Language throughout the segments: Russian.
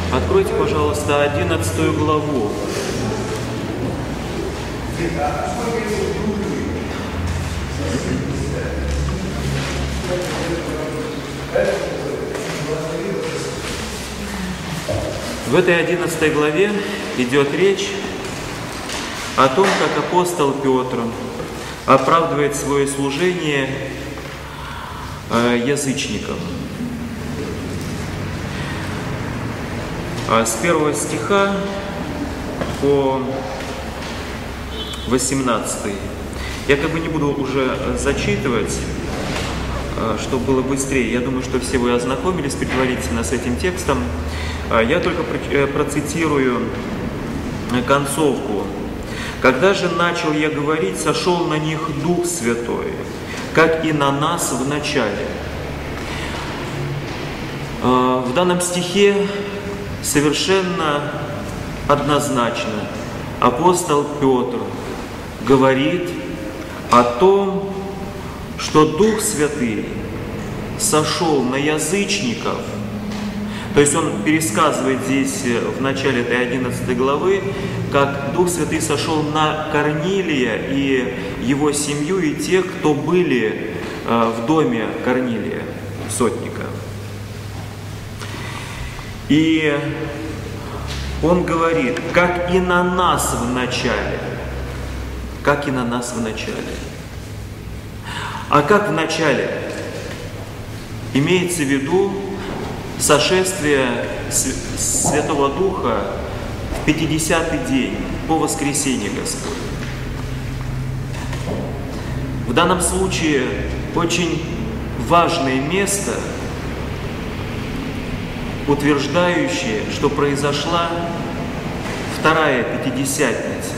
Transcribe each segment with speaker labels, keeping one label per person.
Speaker 1: Откройте, пожалуйста, 11 главу. В этой 11 главе идет речь о том, как апостол Петр оправдывает свое служение язычникам. С 1 стиха по 18. Я не буду уже зачитывать, чтобы было быстрее. Я думаю, что все вы ознакомились предварительно с этим текстом. Я только процитирую концовку. «Когда же начал я говорить, сошел на них Дух Святой, как и на нас в начале». В данном стихе совершенно однозначно апостол Петр говорит о том, что Дух Святый сошел на язычников. То есть он пересказывает здесь в начале этой 11 главы, как Дух Святый сошел на Корнилия и его семью, и тех, кто были в доме Корнилия, сотника. И он говорит, как и на нас в начале. Как и на нас в начале. А как в начале? Имеется в виду сошествие Святого Духа в 50-й день, по воскресенье Господне. В данном случае очень важное место, утверждающее, что произошла вторая Пятидесятница.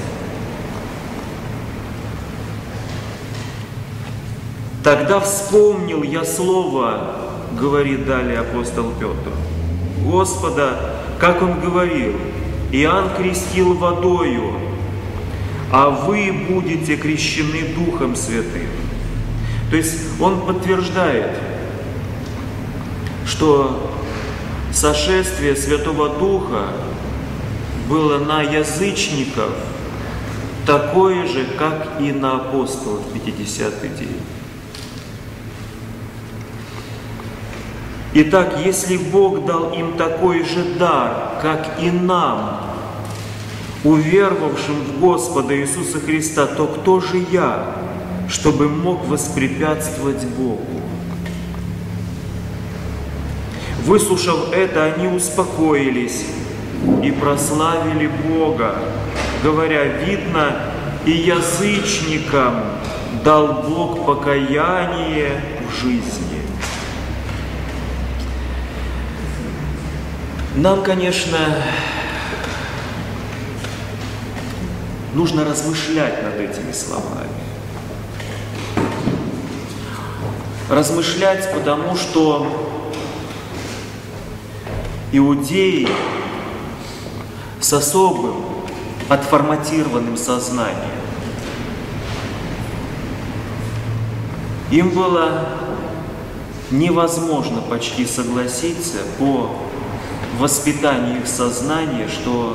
Speaker 1: «Тогда вспомнил я слово, — говорит далее апостол Петр, — Господа, как он говорил, Иоанн крестил водою, а вы будете крещены Духом Святым». То есть он подтверждает, что сошествие Святого Духа было на язычников такое же, как и на апостолов в 50-й день. Итак, если Бог дал им такой же дар, как и нам, уверовавшим в Господа Иисуса Христа, то кто же я, чтобы мог воспрепятствовать Богу? Выслушав это, они успокоились и прославили Бога, говоря, видно, и язычникам дал Бог покаяние в жизни. Нам, конечно, нужно размышлять над этими словами. Размышлять, потому что иудеи с особым отформатированным сознанием, им было невозможно почти согласиться по воспитанию их сознания, что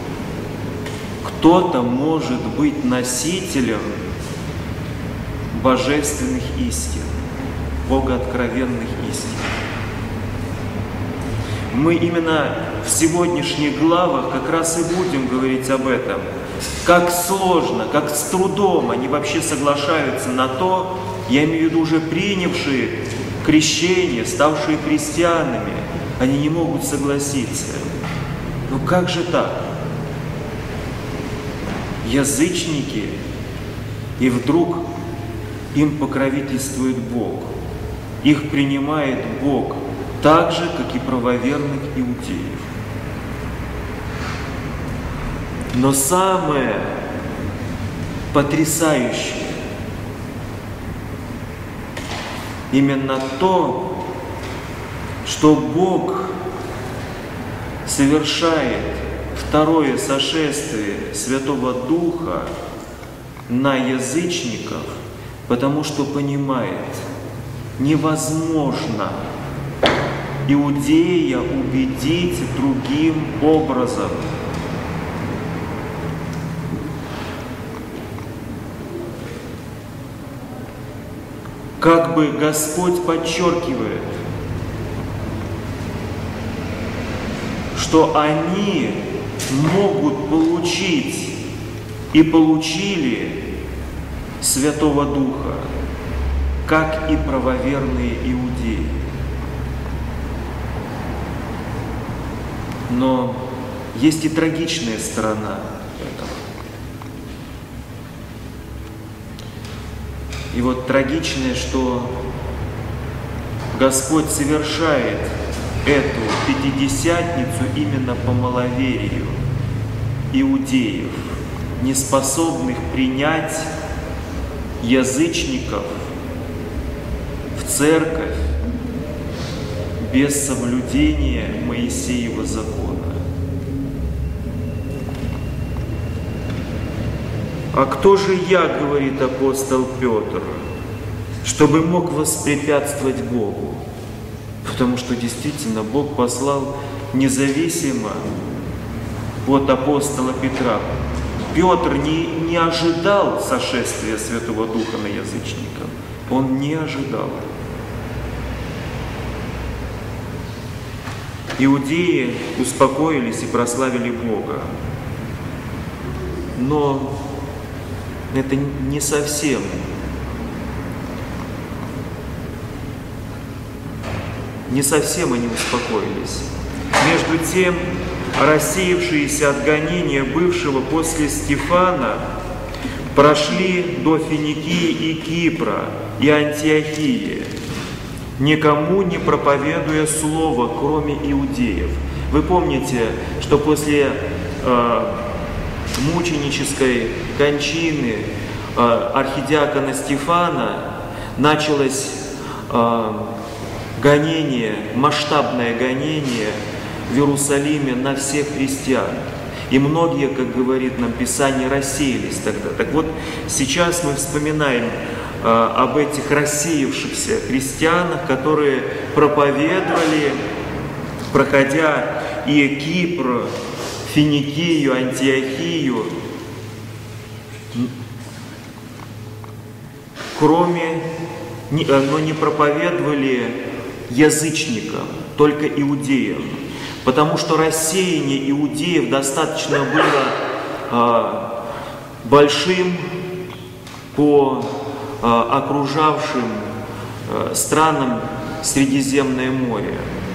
Speaker 1: кто-то может быть носителем божественных истин, богооткровенных истин. Мы именно в сегодняшних главах как раз и будем говорить об этом. Как сложно, как с трудом они вообще соглашаются на то, я имею в виду уже принявшие крещение, ставшие христианами, они не могут согласиться. Ну как же так? Язычники, и вдруг им покровительствует Бог. Их принимает Бог так же, как и правоверных иудеев. Но самое потрясающее именно то, что Бог совершает второе сошествие Святого Духа на язычников, потому что понимает, невозможно Иудея убедить другим образом. Как бы Господь подчеркивает, что они могут получить и получили Святого Духа, как и правоверные иудеи. Но есть и трагичная сторона этого. И вот трагичное, что Господь совершает эту Пятидесятницу именно по маловерию иудеев, не способных принять язычников в церковь без соблюдения Моисеева закона. «А кто же я, — говорит апостол Петр, — чтобы мог воспрепятствовать Богу?» Потому что действительно Бог послал независимо от апостола Петра. Петр не ожидал сошествия Святого Духа на язычников. Он не ожидал. Иудеи успокоились и прославили Бога. Но это не совсем. Не совсем они успокоились. Между тем, рассеявшиеся от гонения бывшего после Стефана прошли до Финикии и Кипра и Антиохии, никому не проповедуя слово, кроме иудеев. Вы помните, что после мученической кончины архидиакона Стефана началось гонение, масштабное гонение в Иерусалиме на всех христиан. И многие, как говорит нам Писание, рассеялись тогда. Так вот, сейчас мы вспоминаем об этих рассеявшихся христианах, которые проповедовали, проходя и Кипр, Финикию, Антиохию, но не проповедовали язычникам, только иудеям, потому что рассеяние иудеев достаточно было большим по окружавшим странам Средиземное море.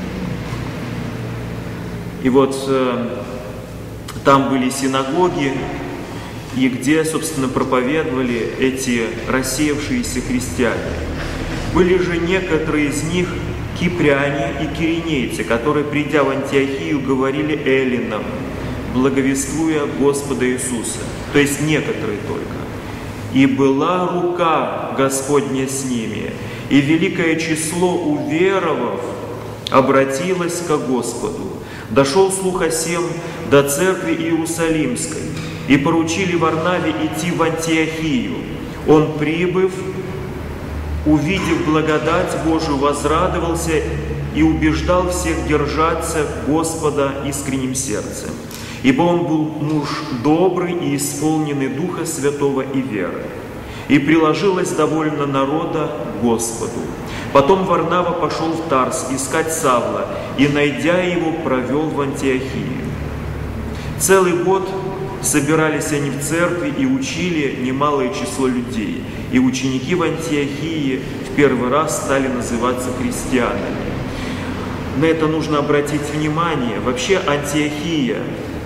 Speaker 1: И вот там были синагоги, и где, собственно, проповедовали эти рассеявшиеся христиане. Были же некоторые из них кипряне и киринейцы, которые, придя в Антиохию, говорили эллинам, благовествуя Господа Иисуса. То есть некоторые только. «И была рука Господня с ними, и великое число уверовав обратилось ко Господу. Дошел слух о сем до церкви Иерусалимской, и поручили Варнаве идти в Антиохию. Он, прибыв, увидев благодать Божию, возрадовался и убеждал всех держаться Господа искренним сердцем. Ибо он был муж добрый и исполненный Духа Святого и веры. И приложилось довольно народа Господу. Потом Варнава пошел в Тарс искать Савла, и, найдя его, провел в Антиохию. Целый год собирались они в церкви и учили немалое число людей. И ученики в Антиохии в первый раз стали называться христианами. На это нужно обратить внимание. Вообще Антиохия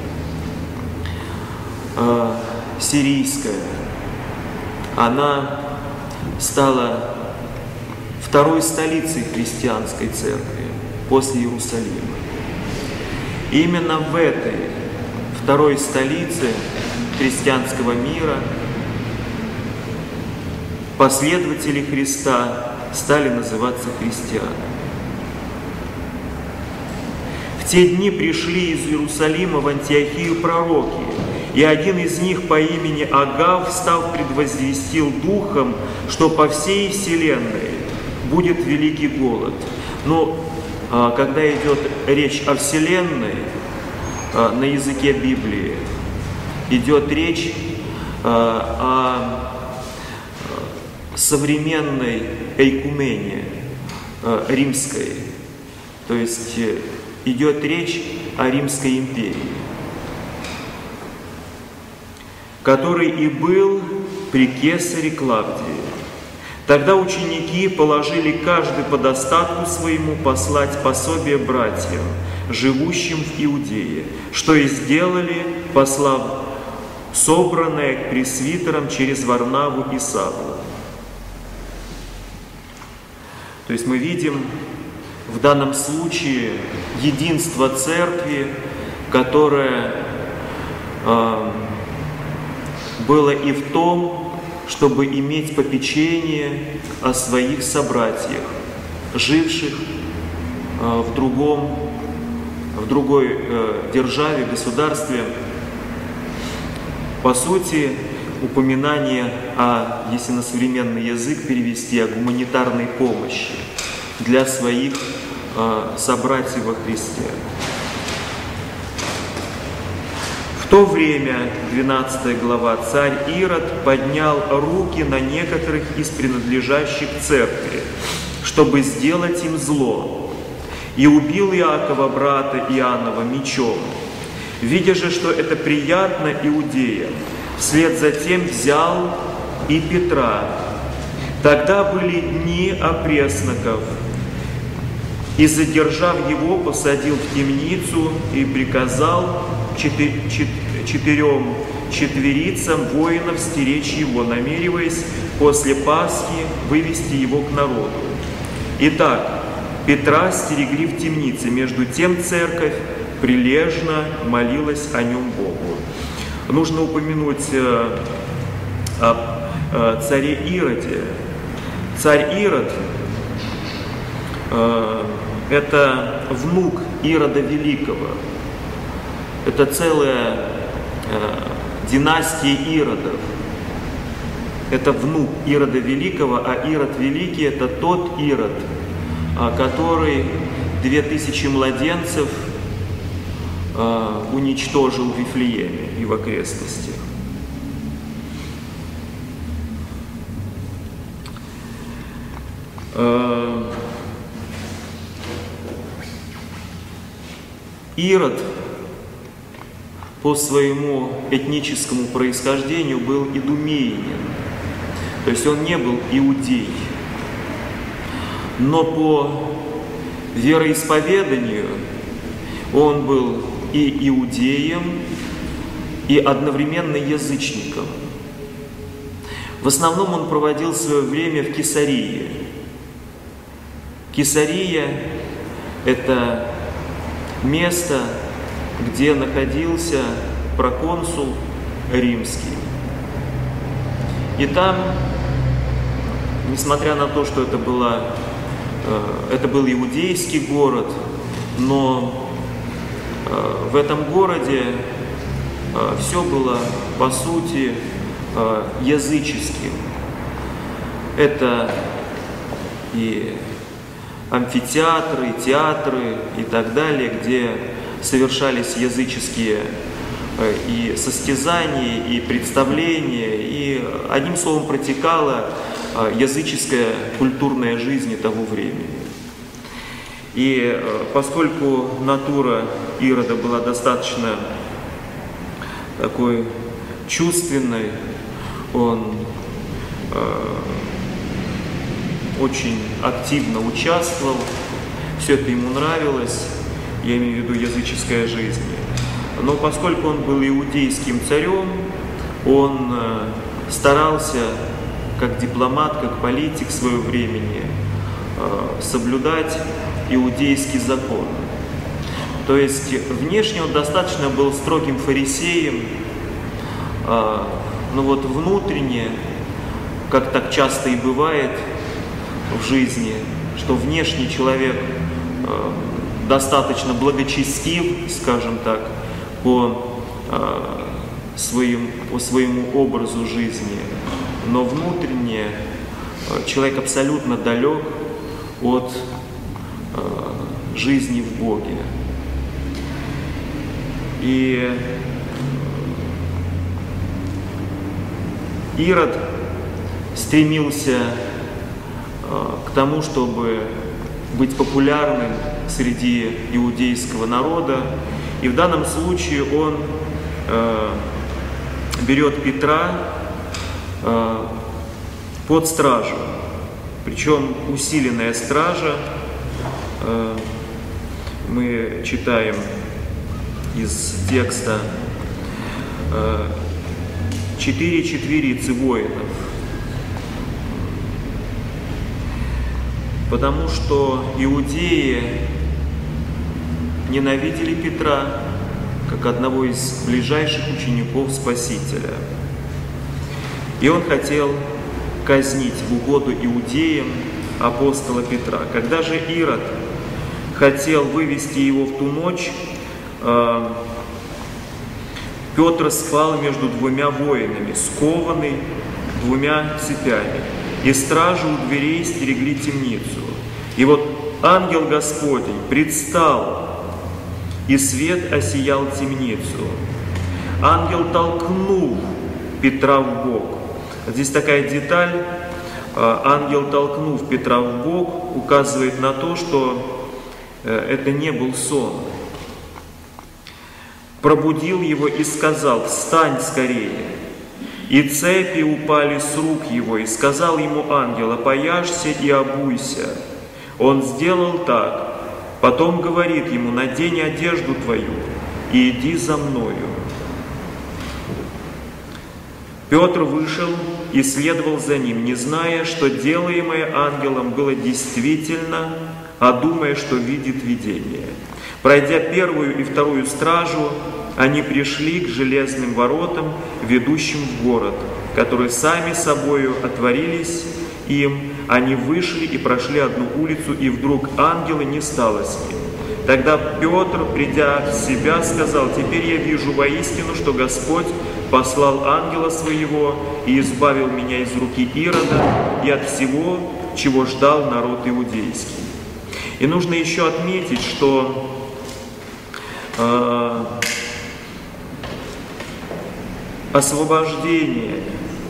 Speaker 1: сирийская, она стала второй столицей христианской церкви после Иерусалима. И именно в этой второй столице христианского мира последователи Христа стали называться христианами. В те дни пришли из Иерусалима в Антиохию пророки, и один из них по имени Агав, встав, предвозвестил духом, что по всей вселенной будет великий голод. Но когда идет речь о Вселенной на языке Библии, идет речь о современной эйкумене римской, то есть идет речь о Римской империи, который и был при кесаре Клавдии. Тогда ученики положили каждый по достатку своему послать пособие братьям, живущим в Иудее, что и сделали, послав собранное к пресвитерам через Варнаву и Савла. То есть мы видим в данном случае единство церкви, которое было и в том, чтобы иметь попечение о своих собратьях, живших в другой державе, государстве. По сути, упоминание если на современный язык перевести, о гуманитарной помощи для своих собратьев во Христе. В то время, 12 глава, царь Ирод поднял руки на некоторых из принадлежащих церкви, чтобы сделать им зло, и убил Иакова, брата Иоаннова, мечом. Видя же, что это приятно иудеям, вслед за тем взял и Петра. Тогда были дни опресноков, и, задержав его, посадил в темницу и приказал четырем четверицам воинов стеречь его, намереваясь после Пасхи вывести его к народу. Итак, Петра стерегли в темнице, между тем церковь прилежно молилась о нем Богу. Нужно упомянуть о царе Ироде. Царь Ирод – это внук Ирода Великого. Это целая династия Иродов. Это внук Ирода Великого, а Ирод Великий – это тот Ирод, который 2000 младенцев уничтожил в Вифлееме и в окрестностях. Ирод по своему этническому происхождению был идумеянин, то есть он не был иудей, но по вероисповеданию он был и иудеем, и одновременно язычником. В основном он проводил свое время в Кесарии. Кесария – это место, где находился проконсул римский. И там, несмотря на то, что это был иудейский город, но в этом городе все было, по сути, языческим. Это и амфитеатры, и театры и так далее, где совершались языческие и состязания, и представления, и, одним словом, протекала языческая культурная жизнь того времени. И поскольку натура Ирода была достаточно такой чувственной, он очень активно участвовал, все это ему нравилось, я имею в виду языческая жизнь. Но поскольку он был иудейским царем, он старался, как дипломат, как политик своего времени, соблюдать иудейский закон. То есть внешне он достаточно был строгим фарисеем, но вот внутренне, как так часто и бывает в жизни, что внешний человек достаточно благочестив, скажем так, по своему образу жизни, но внутренне человек абсолютно далек от жизни в Боге. И Ирод стремился к тому, чтобы быть популярным среди иудейского народа. И в данном случае он берет Петра под стражу, причем усиленная стража. Мы читаем из текста 4 четверицы воинов, потому что иудеи ненавидели Петра как одного из ближайших учеников Спасителя. И он хотел казнить в угоду иудеям апостола Петра. Когда же Ирод хотел вывести его в ту ночь, Петр спал между двумя воинами, скованный двумя цепями, и стражи у дверей стерегли темницу. И вот ангел Господень предстал, и свет осиял темницу. Ангел толкнул Петра в бок. Здесь такая деталь. Ангел, толкнув Петра в бок, указывает на то, что это не был сон. Пробудил его и сказал: «Встань скорее!» И цепи упали с рук его, и сказал ему ангел: «Опояшься и обуйся». Он сделал так. Потом говорит ему: «Надень одежду твою и иди за мною». Петр вышел и следовал за ним, не зная, что делаемое ангелом было действительно, а думая, что видит видение. Пройдя первую и вторую стражу, они пришли к железным воротам, ведущим в город, которые сами собою отворились им. Они вышли и прошли одну улицу, и вдруг ангела не стало с ним. Тогда Петр, придя в себя, сказал: «Теперь я вижу воистину, что Господь послал ангела своего и избавил меня из руки Ирода и от всего, чего ждал народ иудейский». И нужно еще отметить, что освобождение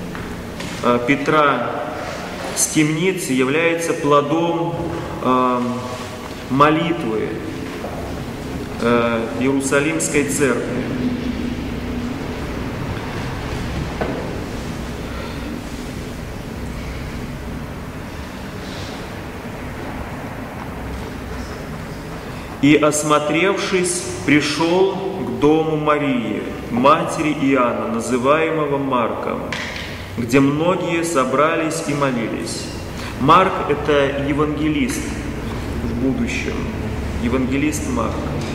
Speaker 1: Петра с темницы является плодом молитвы Иерусалимской церкви. И, осмотревшись, пришел к дому Марии, матери Иоанна, называемого Марком, где многие собрались и молились. Марк – это евангелист в будущем, евангелист Марк.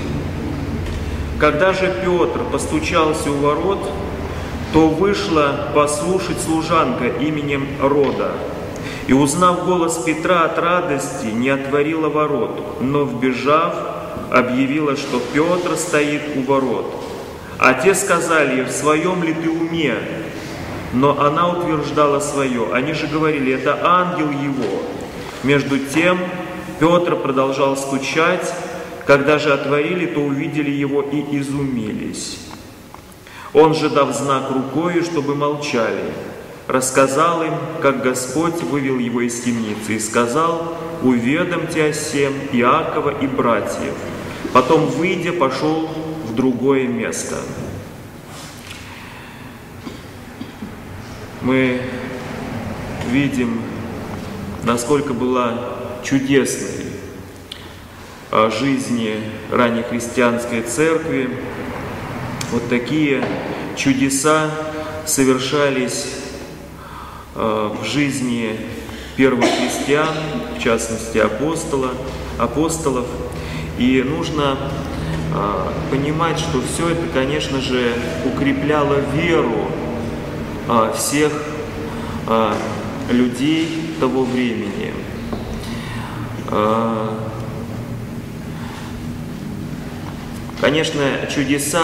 Speaker 1: Когда же Петр постучался у ворот, то вышла послушать служанка именем Рода, и, узнав голос Петра от радости, не отворила ворот, но, вбежав, объявила, что Петр стоит у ворот. А те сказали: «В своем ли ты уме?» Но она утверждала свое. Они же говорили: «Это ангел его». Между тем Петр продолжал стучать. Когда же отворили, то увидели его и изумились. Он же, дав знак рукою, чтобы молчали, рассказал им, как Господь вывел его из темницы, и сказал: «Уведомьте о сем Иакова и братьев». Потом, выйдя, пошел в другое место. Мы видим, насколько была чудесной жизни раннехристианской церкви. Вот такие чудеса совершались в жизни первых христиан, в частности апостолов. И нужно понимать, что все это, конечно же, укрепляло веру всех людей того времени. Конечно, чудеса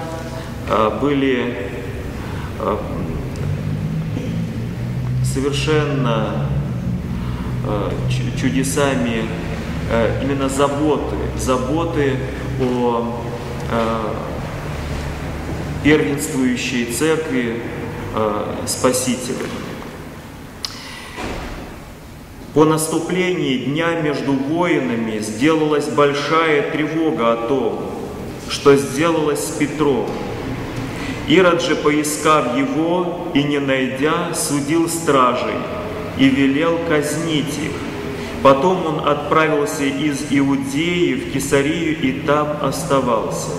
Speaker 1: были совершенно чудесами именно заботы заботы о первенствующей церкви Спасителя. По наступлении дня между воинами сделалась большая тревога о том, что сделалось с Петром. Ирод же, поискав его и не найдя, судил стражей и велел казнить их. Потом он отправился из Иудеи в Кесарию и там оставался.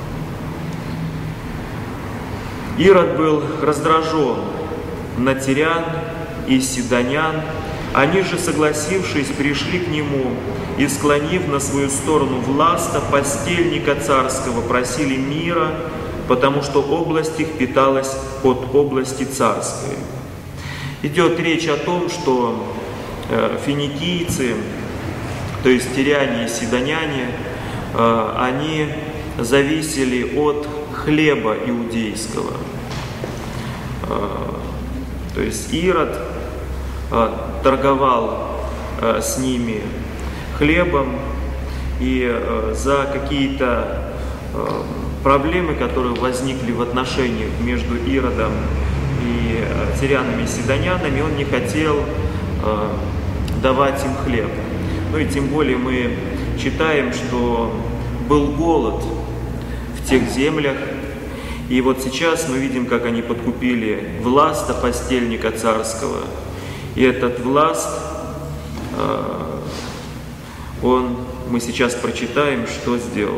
Speaker 1: Ирод был раздражен на тирян и сидонян. Они же, согласившись, пришли к нему и, склонив на свою сторону Власта, постельника царского, просили мира, потому что область их питалась от области царской. Идет речь о том, что финикийцы, то есть тиряне и сидоняне, они зависели от хлеба иудейского. То есть Ирод торговал с ними хлебом, и за какие-то проблемы, которые возникли в отношениях между Иродом и тирянами и сидонянами, он не хотел давать им хлеб. Ну и тем более мы читаем, что был голод в тех землях, и вот сейчас мы видим, как они подкупили Власта, постельника царского. И этот Власт, мы сейчас прочитаем, что сделал.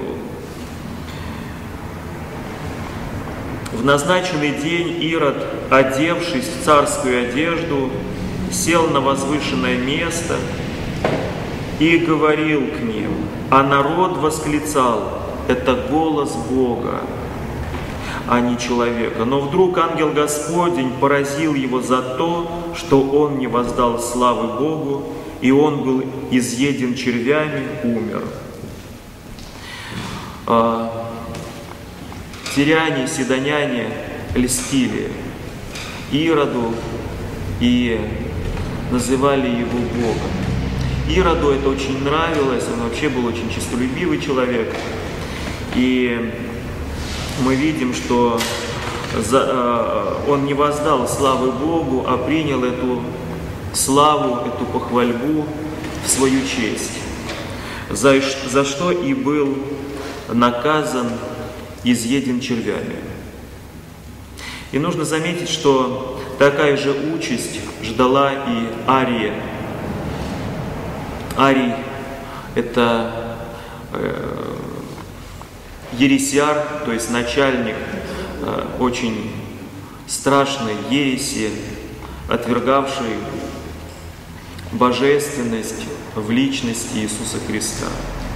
Speaker 1: В назначенный день Ирод, одевшись в царскую одежду, сел на возвышенное место и говорил к ним, а народ восклицал: «Это голос Бога, а не человека». Но вдруг ангел Господень поразил его за то, что он не воздал славы Богу, и он был изъеден червями, умер. Тиряне, сидоняне льстили Ироду и называли его Богом. Ироду это очень нравилось, он вообще был очень честолюбивый человек. И мы видим, что он не воздал славы Богу, а принял эту славу, эту похвальбу в свою честь, за что и был наказан, изъеден червями. И нужно заметить, что такая же участь ждала и Ария. Арий – это ересиар, то есть начальник очень страшной ереси, отвергавший божественность в личности Иисуса Христа.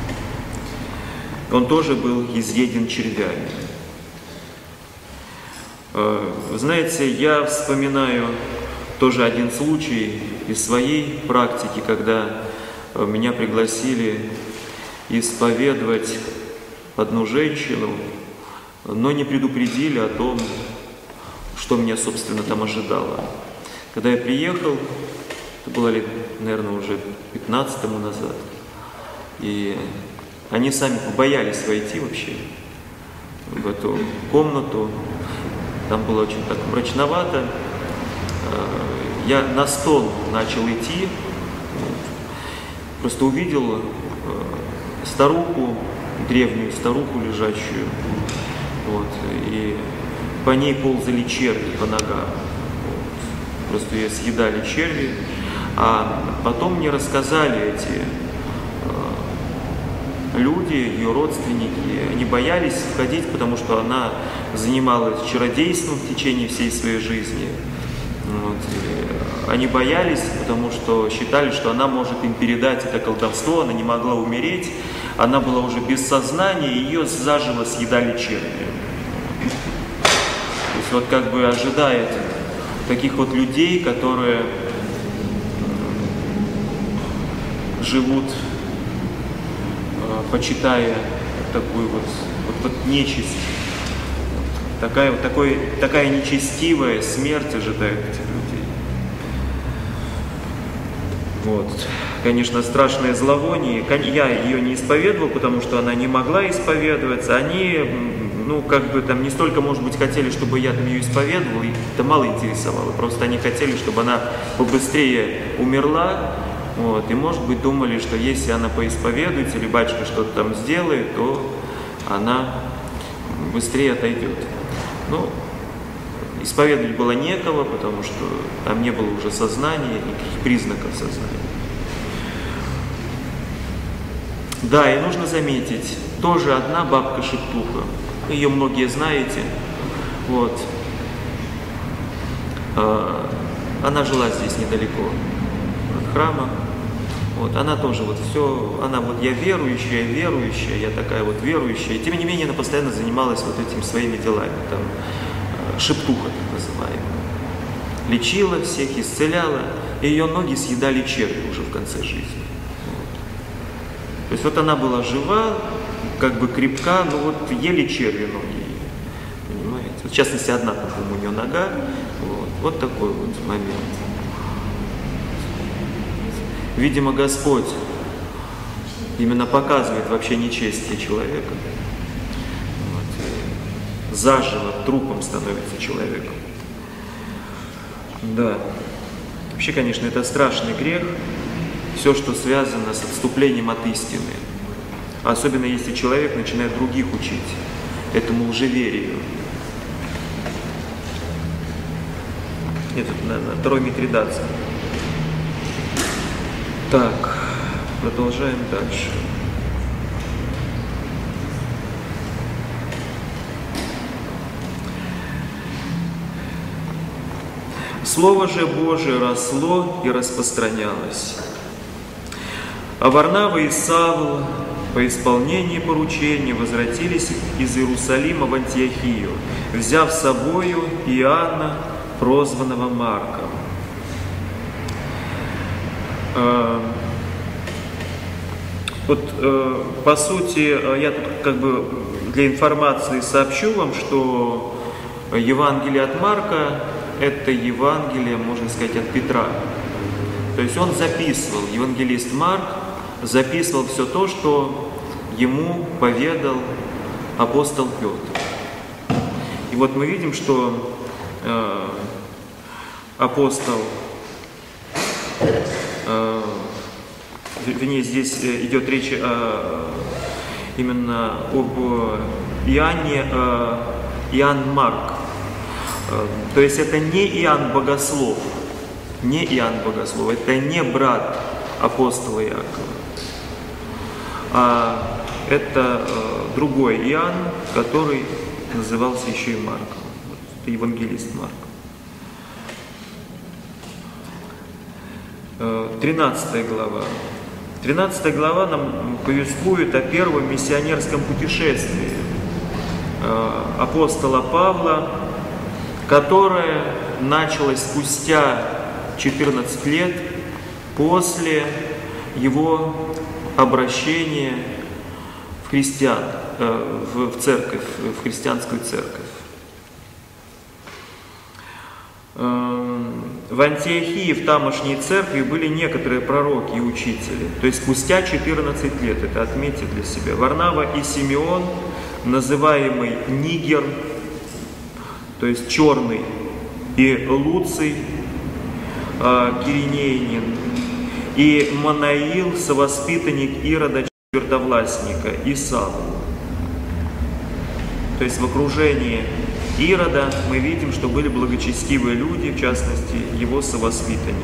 Speaker 1: Он тоже был изъеден червями. Вы знаете, я вспоминаю тоже один случай из своей практики, когда меня пригласили исповедовать одну женщину, но не предупредили о том, что меня, собственно, там ожидало. Когда я приехал, это было лет, наверное, уже 15 тому назад, и они сами побоялись войти вообще в эту комнату. Там было очень так мрачновато. Я на стол начал идти, просто увидел старуху, древнюю старуху лежащую, вот, и по ней ползали черви по ногам. Вот. Просто ее съедали черви. А потом мне рассказали эти люди, ее родственники, они боялись входить, потому что она занималась чародейством в течение всей своей жизни. Вот. Они боялись, потому что считали, что она может им передать это колдовство, она не могла умереть, она была уже без сознания, и ее заживо съедали черви. То есть вот как бы ожидает таких вот людей, которые живут, почитая такую вот нечисть. Такая нечестивая смерть ожидает этих людей. Вот. конечно, страшное зловоние. Я ее не исповедовал, потому что она не могла исповедоваться. Они, ну, как бы там не столько, может быть, хотели, чтобы я там ее исповедовал, их это мало интересовало. Просто они хотели, чтобы она побыстрее умерла. Вот, и, может быть, думали, что если она поисповедуется, или батюшка что-то там сделает, то она быстрее отойдет. Ну, исповедовать было некого, потому что там не было уже сознания, никаких признаков сознания. Да, и нужно заметить, тоже одна бабка-шептуха. Ее многие знаете. Вот. Она жила здесь недалеко от храма. Вот, она тоже вот все, она вот я верующая, я такая вот верующая. И тем не менее она постоянно занималась вот этими своими делами, там, шептуха так называемая. Лечила всех, исцеляла, и ее ноги съедали черви уже в конце жизни. Вот. То есть вот она была жива, как бы крепка, но вот ели черви ноги. Понимаете? Вот, в частности, одна, по-моему, у нее нога. Вот такой вот момент. Видимо, Господь именно показывает вообще нечестие человека. Вот. Заживо, трупом становится человеком. Да. Вообще, конечно, это страшный грех. Все, что связано с отступлением от истины. Особенно, если человек начинает других учить этому лжеверию. Это, наверное, второй Митридатский. Так, продолжаем дальше. Слово же Божие росло и распространялось. А Варнава и Савл по исполнении поручения возвратились из Иерусалима в Антиохию, взяв с собою Иоанна, прозванного Марком. Вот, по сути, я тут как бы для информации сообщу вам, что Евангелие от Марка – это Евангелие, можно сказать, от Петра. То есть он записывал, евангелист Марк записывал все то, что ему поведал апостол Петр. И вот мы видим, что апостол, вернее, здесь идет речь именно об Иоанне, Иоанн Марк. То есть это не Иоанн Богослов, не Иоанн Богослов, это не брат апостола Иакова, а это другой Иоанн, который назывался еще и Марком. Это евангелист Марк. 13 глава. 13 глава нам повествует о первом миссионерском путешествии апостола Павла, которое началось спустя 14 лет после его обращения в христиан, в церковь, в христианскую церковь. В Антиохии, в тамошней церкви, были некоторые пророки и учители. То есть спустя 14 лет, это отметьте для себя. Варнава и Симеон, называемый Нигер, то есть черный, и Луций, киринеянин, и Манаил, совоспитанник Ирода Четвертовластника, и Савл. То есть в окружении Ирода мы видим, что были благочестивые люди, в частности, его совоспитанник.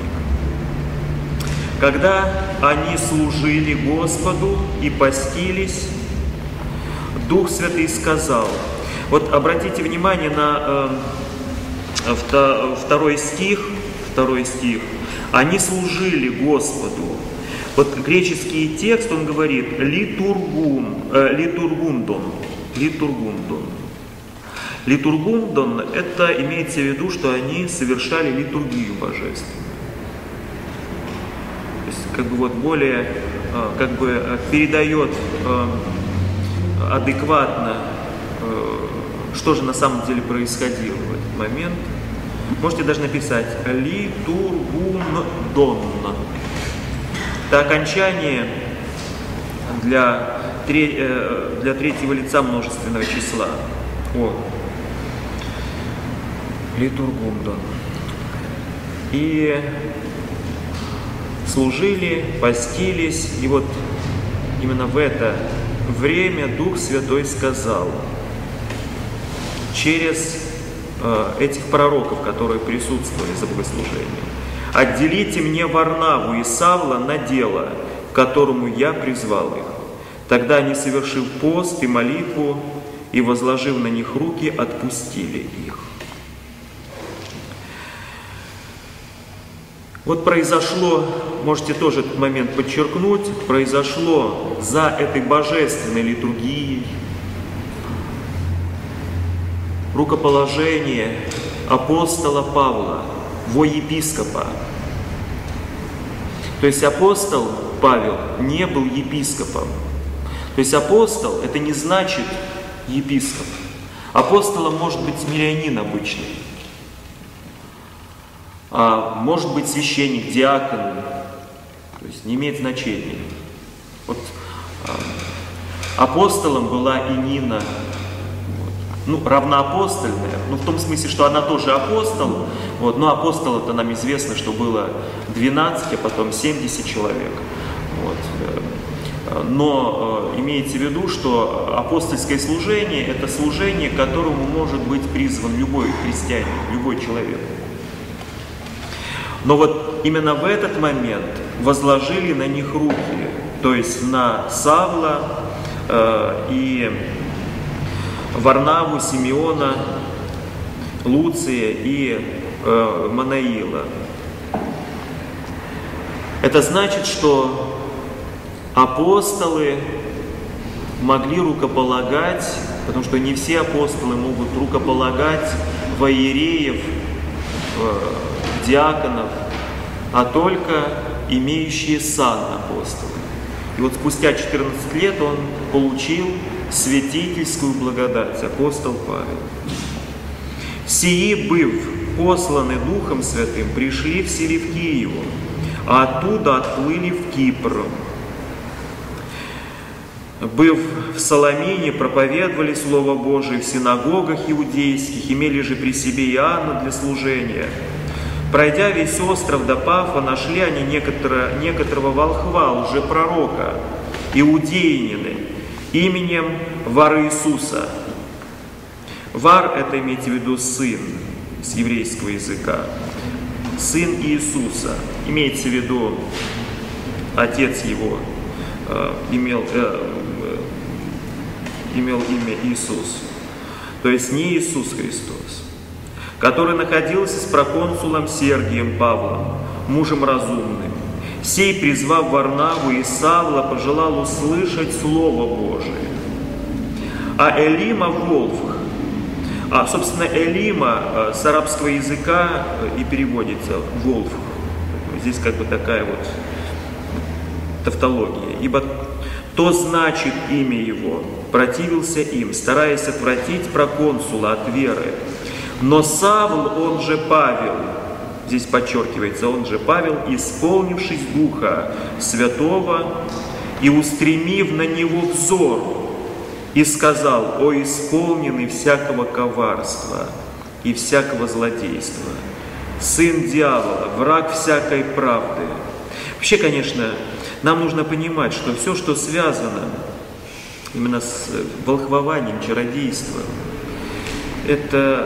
Speaker 1: Когда они служили Господу и постились, Дух Святый сказал, вот обратите внимание на второй стих, они служили Господу. Вот греческий текст, он говорит литургундон. Литургундон, это имеется в виду, что они совершали литургию божественную. То есть, как бы вот более, как бы передает адекватно, что же на самом деле происходило в этот момент. Можете даже написать литургундон. Это окончание для третьего лица множественного числа. Литургундон. И служили, постились, и вот именно в это время Дух Святой сказал через этих пророков, которые присутствовали за богослужением: «Отделите мне Варнаву и Савла на дело, к которому я призвал их». Тогда они, совершив пост и молитву, и возложив на них руки, отпустили их. Вот произошло, можете тоже этот момент подчеркнуть, произошло за этой божественной литургией рукоположение апостола Павла во епископа. То есть апостол Павел не был епископом. То есть апостол — это не значит епископ. Апостолом может быть мирянин обычный, а может быть священник, диакон, то есть не имеет значения. Вот апостолом была и Нина, равноапостольная, в том смысле, что она тоже апостол, но апостолов-то нам известно, что было 12, а потом 70 человек. Но имейте в виду, что апостольское служение — это служение, к которому может быть призван любой христианин, любой человек. Но вот именно в этот момент возложили на них руки, то есть на Савла и Варнаву, Симеона, Луция и Манаила. Это значит, что апостолы могли рукополагать, потому что не все апостолы могут рукополагать в иереев, в диаконов, а только имеющие сан апостолы. И вот спустя 14 лет он получил святительскую благодать, апостол Павел. «Сии, быв посланы Духом Святым, пришли в Селевкию, а оттуда отплыли в Кипр. Быв в Соломине, проповедовали Слово Божие в синагогах иудейских, имели же при себе Иоанна для служения. Пройдя весь остров до Пафа, нашли они некоторого волхва, лжепророка, иудеянина, именем Вар-Иисуса». Вар — это, имейте в виду, сын, с еврейского языка. Сын Иисуса. Имеется в виду, отец его имел имя Иисус. То есть не Иисус Христос, который находился с проконсулом Сергием Павлом, мужем разумным. Сей, призвав Варнаву и Савла, пожелал услышать Слово Божие. А Элима Волфх, собственно, Элима с арабского языка и переводится Волфх. Здесь как бы такая вот тавтология. Ибо то значит имя его, противился им, стараясь отвратить проконсула от веры. Но Савл, он же Павел, здесь подчеркивается, он же Павел, исполнившись Духа Святого и устремив на него взор, и сказал: «О исполненный всякого коварства и всякого злодейства, сын дьявола, враг всякой правды». Вообще, конечно, нам нужно понимать, что все, что связано именно с волхвованием, чародейством, это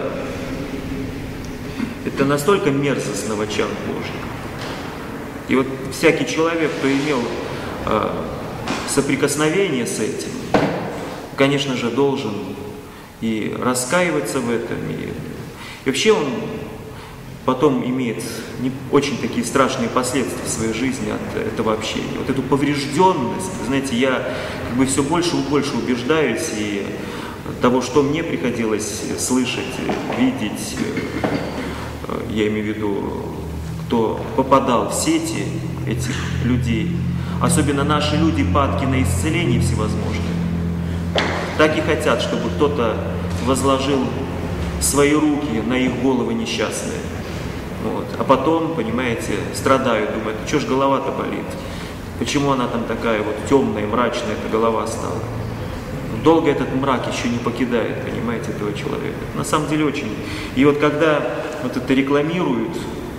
Speaker 1: настолько мерзостно в очах Божьих. И вот всякий человек, кто имел соприкосновение с этим, конечно же, должен и раскаиваться в этом, и вообще он потом имеет очень такие страшные последствия в своей жизни от этого общения. Вот эту поврежденность, знаете, я как бы все больше и больше убеждаюсь, и того, что мне приходилось слышать, видеть, я имею в виду, кто попадал в сети этих людей, особенно наши люди, падки на исцеление всевозможные, так и хотят, чтобы кто-то возложил свои руки на их головы несчастные. А потом, понимаете, страдают, думают: что ж голова-то болит? Почему она там такая вот темная, мрачная, эта голова стала? Долго этот мрак еще не покидает, понимаете, этого человека. На самом деле очень. И вот когда вот это рекламируют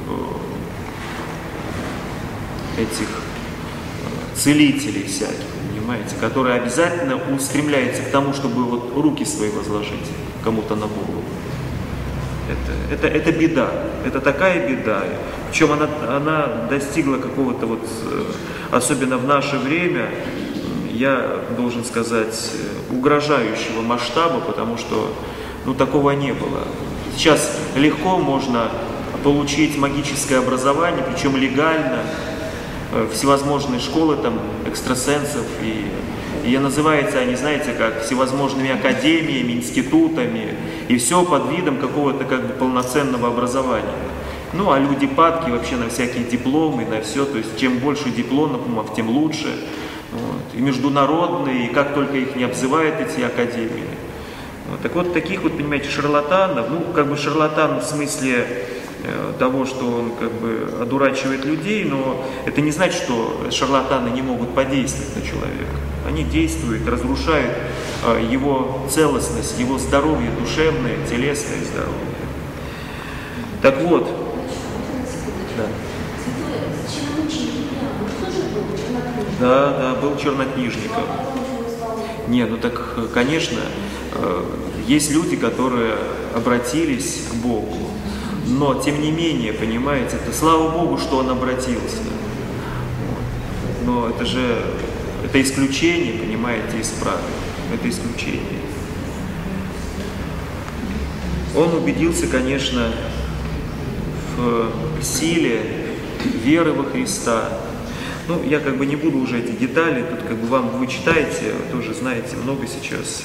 Speaker 1: этих целителей всяких, понимаете, которые обязательно устремляются к тому, чтобы вот руки свои возложить кому-то на голову. Это беда, это такая беда. Причем она достигла какого-то вот, особенно в наше время, я должен сказать, угрожающего масштаба, потому что ну, такого не было. Сейчас легко можно получить магическое образование, причем легально, всевозможные школы там, экстрасенсов, и называются они, знаете, как всевозможными академиями, институтами, и все под видом какого-то как бы полноценного образования. Ну, а люди падки вообще на всякие дипломы, на все, то есть чем больше дипломов, тем лучше. Вот. И международные, и как только их не обзывают эти академии. Вот. Так вот, таких вот, понимаете, шарлатанов, ну, как бы шарлатан в смысле того, что он как бы одурачивает людей, но это не значит, что шарлатаны не могут подействовать на человека. Они действуют, разрушают его целостность, его здоровье душевное, телесное здоровье. Так вот, да, был чернокнижником. Не, ну так, конечно, есть люди, которые обратились к Богу, но тем не менее, понимаете, это слава Богу, что он обратился. Но это же, это исключение, понимаете, из правил. Это исключение. Он убедился, конечно, в силе веры во Христа. Ну, я как бы не буду уже эти детали, тут как бы вы читаете, тоже знаете много сейчас.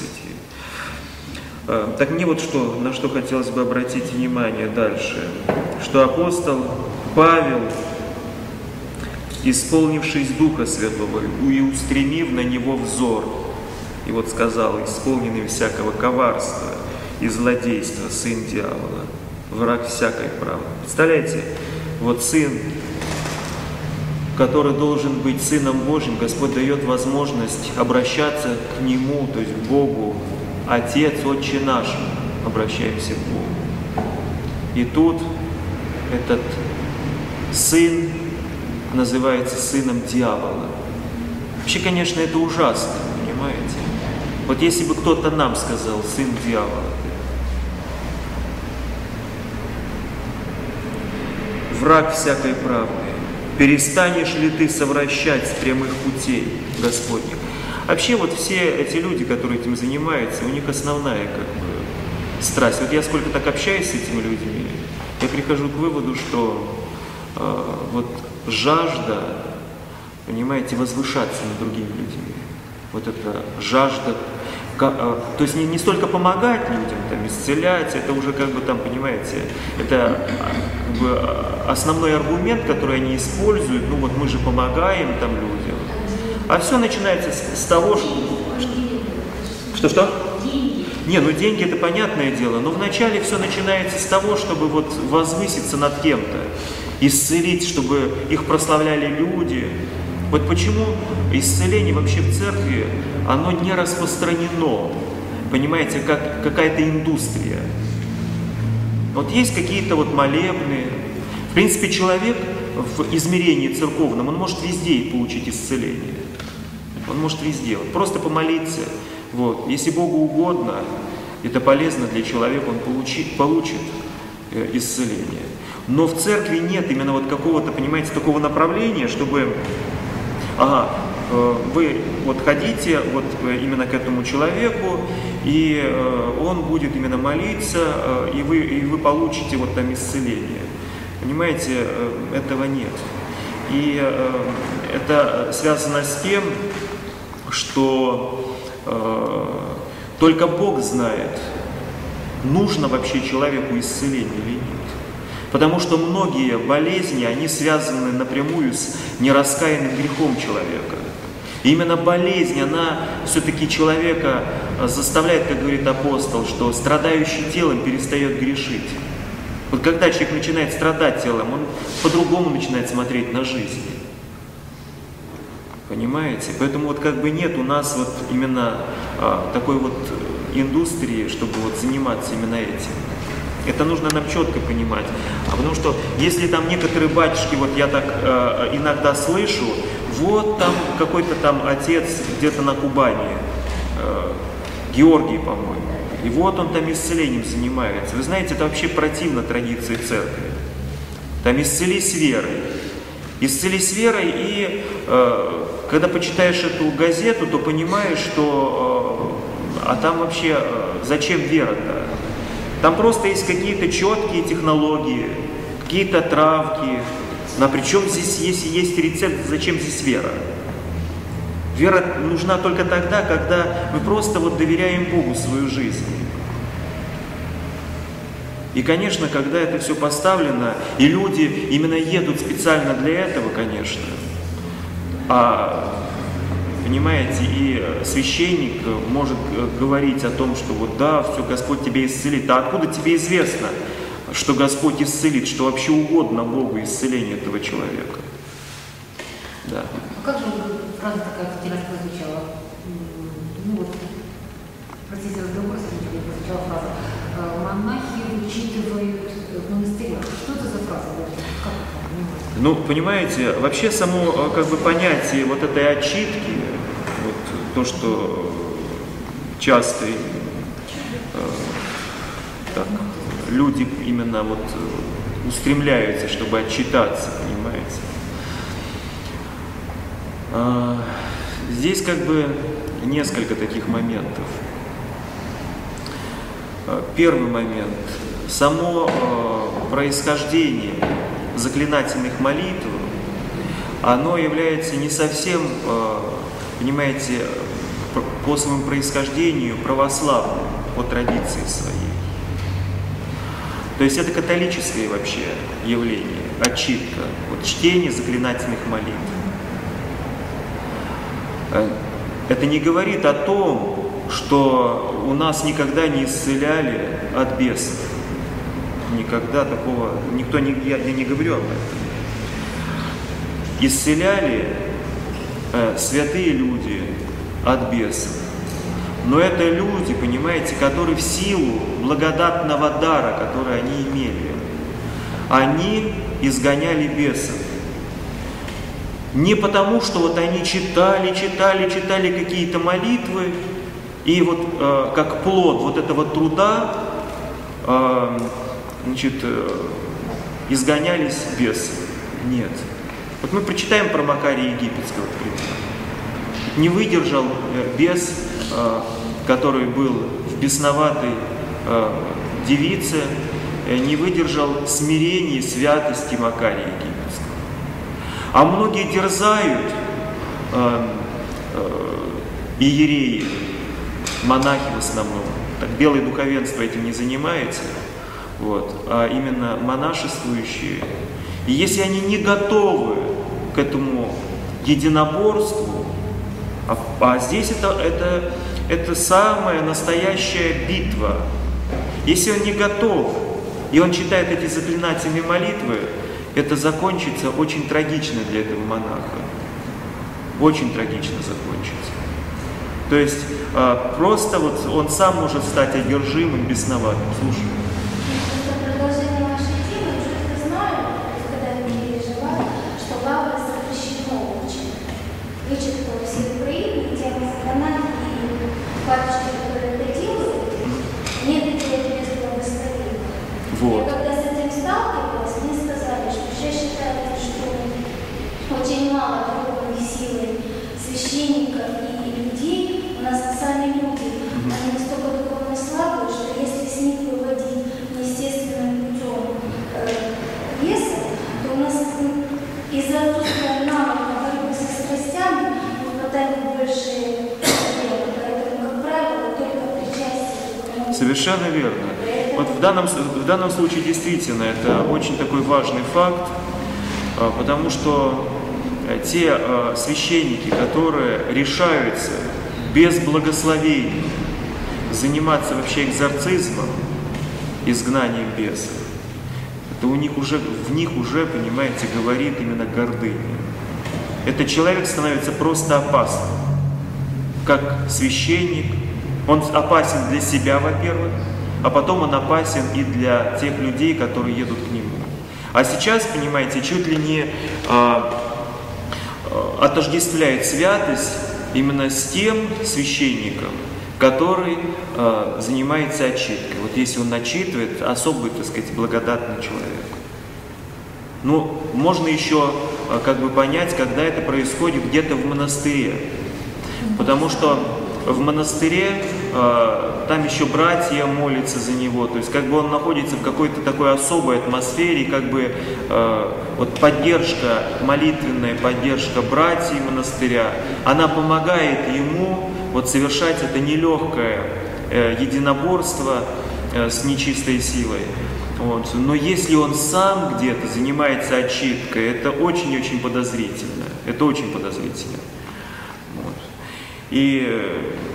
Speaker 1: Так мне вот что, на что хотелось бы обратить внимание дальше, что апостол Павел, исполнившись Духа Святого и устремив на него взор, и вот сказал, исполненный всякого коварства и злодейства, сын дьявола, враг всякой правды. Представляете, вот сын, который должен быть Сыном Божьим, Господь дает возможность обращаться к Нему, то есть к Богу. Отец, Отче наш, обращаемся к Богу. И тут этот сын называется сыном дьявола. Вообще, конечно, это ужасно, понимаете? Вот если бы кто-то нам сказал, сын дьявола, враг всякой правды, перестанешь ли ты совращать с прямых путей Господних? Вообще вот все эти люди, которые этим занимаются, у них основная как бы страсть. Вот я сколько так общаюсь с этими людьми, я прихожу к выводу, что вот жажда, понимаете, возвышаться над другими людьми. Вот эта жажда, то есть не столько помогать людям, там, исцелять, это уже как бы там, понимаете, это как бы основной аргумент, который они используют, ну вот мы же помогаем там людям. А все начинается с того, что? Не, ну деньги это понятное дело, но вначале все начинается с того, чтобы вот возвыситься над кем-то, исцелить, чтобы их прославляли люди. Вот почему исцеление вообще в церкви, оно не распространено, понимаете, как какая-то индустрия. Вот есть какие-то вот молебны. В принципе, человек в измерении церковном, он может везде получить исцеление. Он может везде. Вот просто помолиться. Вот. Если Богу угодно, это полезно для человека, он получит исцеление. Но в церкви нет именно вот какого-то, понимаете, такого направления, чтобы вы вот ходите вот именно к этому человеку, и он будет именно молиться, и вы получите вот там исцеление. Понимаете, этого нет. И это связано с тем, что только Бог знает, нужно вообще человеку исцеление или нет. Потому что многие болезни, они связаны напрямую с нераскаянным грехом человека. И именно болезнь, она все-таки человека заставляет, как говорит апостол, что страдающий телом перестает грешить. Вот когда человек начинает страдать телом, он по-другому начинает смотреть на жизнь. Понимаете? Поэтому вот как бы нет у нас вот именно такой вот индустрии, чтобы вот заниматься именно этим. Это нужно нам четко понимать. Потому что если там некоторые батюшки, вот я так иногда слышу, вот там какой-то там отец где-то на Кубани, Георгий, по-моему, и вот он там исцелением занимается. Вы знаете, это вообще противно традиции церкви. Там исцелись верой. Исцелись верой, и когда почитаешь эту газету, то понимаешь, что а там вообще зачем вера-то? Там просто есть какие-то четкие технологии, какие-то травки. Но причем здесь, если есть рецепт, зачем здесь вера? Вера нужна только тогда, когда мы просто вот доверяем Богу свою жизнь. И, конечно, когда это все поставлено, и люди именно едут специально для этого, конечно, понимаете, и священник может говорить о том, что вот да, все, Господь тебя исцелит. А откуда тебе известно, что Господь исцелит, что вообще угодно Богу исцеление этого человека? Да.
Speaker 2: Как же фраза такая в раз прозвучала? Ну вот, простите, разговор с ним прозвучала фраза. Монахи вычитывают в монастырях. Что это за фраза? Как это понимать?
Speaker 1: Ну, понимаете, вообще само как бы понятие вот этой отчитки, вот то, что часто так, люди именно вот устремляются, чтобы отчитаться, понимаете. Здесь как бы несколько таких моментов. Первый момент. Само происхождение заклинательных молитв, оно является не совсем, понимаете, по своему происхождению православным, по традиции своей. То есть это католическое вообще явление, отчитка, вот чтение заклинательных молитв. Это не говорит о том, что у нас никогда не исцеляли от бесов. Никогда такого, я не говорю об этом. Исцеляли святые люди от бесов. Но это люди, понимаете, которые в силу благодатного дара, который они имели, они изгоняли бесов. Не потому, что вот они читали какие-то молитвы, и вот как плод вот этого труда, изгонялись бесы. Нет. Вот мы прочитаем про Макария Египетского, например. Не выдержал бес, который был в бесноватой девице, не выдержал смирения и святости Макария Египетского. А многие дерзают, иереи, монахи в основном, так белое духовенство этим не занимается, вот, а именно монашествующие. И если они не готовы к этому единоборству, а здесь это самая настоящая битва. Если он не готов, и он читает эти заклинательные молитвы, это закончится очень трагично для этого монаха. Очень трагично закончится. То есть просто вот он сам может стать одержимым, бесноватым. Слушай.
Speaker 3: Продолжение вашей темы, уже знаю, когда я переживала, что лавра запрещено очень. Вычеркнула все Украины, тема сатана и батюшки, которые это делают, не делают без благословения.
Speaker 1: Вот.
Speaker 3: Я когда с этим сталкивалась, мне сказали, что уже считается, что очень мало духовной силы священников и людей, у нас сами люди, они настолько духовно слабые, что если с них выводить естественным путем веса, то у нас из-за отсутствия навыка борьбы со страстями мы попадаем в большие проблемы. Поэтому, как правило, только причастие.
Speaker 1: Совершенно верно. Вот в данном случае действительно это очень такой важный факт, потому что те священники, которые решаются без благословений заниматься вообще экзорцизмом, изгнанием бесов, это в них уже, понимаете, говорит именно гордыня. этот человек становится просто опасным. Как священник, он опасен для себя, во-первых, а потом он опасен и для тех людей, которые едут к нему. А сейчас, понимаете, чуть ли не отождествляет святость именно с тем священником, который занимается отчиткой. Вот если он отчитывает, особый, так сказать, благодатный человек. Ну, можно еще как бы понять, когда это происходит где-то в монастыре. Потому что в монастыре там еще братья молятся за него, то есть как бы он находится в какой-то такой особой атмосфере, как бы вот поддержка, молитвенная поддержка братьев монастыря, она помогает ему вот совершать это нелегкое единоборство с нечистой силой. Вот. Но если он сам где-то занимается отчиткой, это очень-очень подозрительно. Это очень подозрительно. Вот. И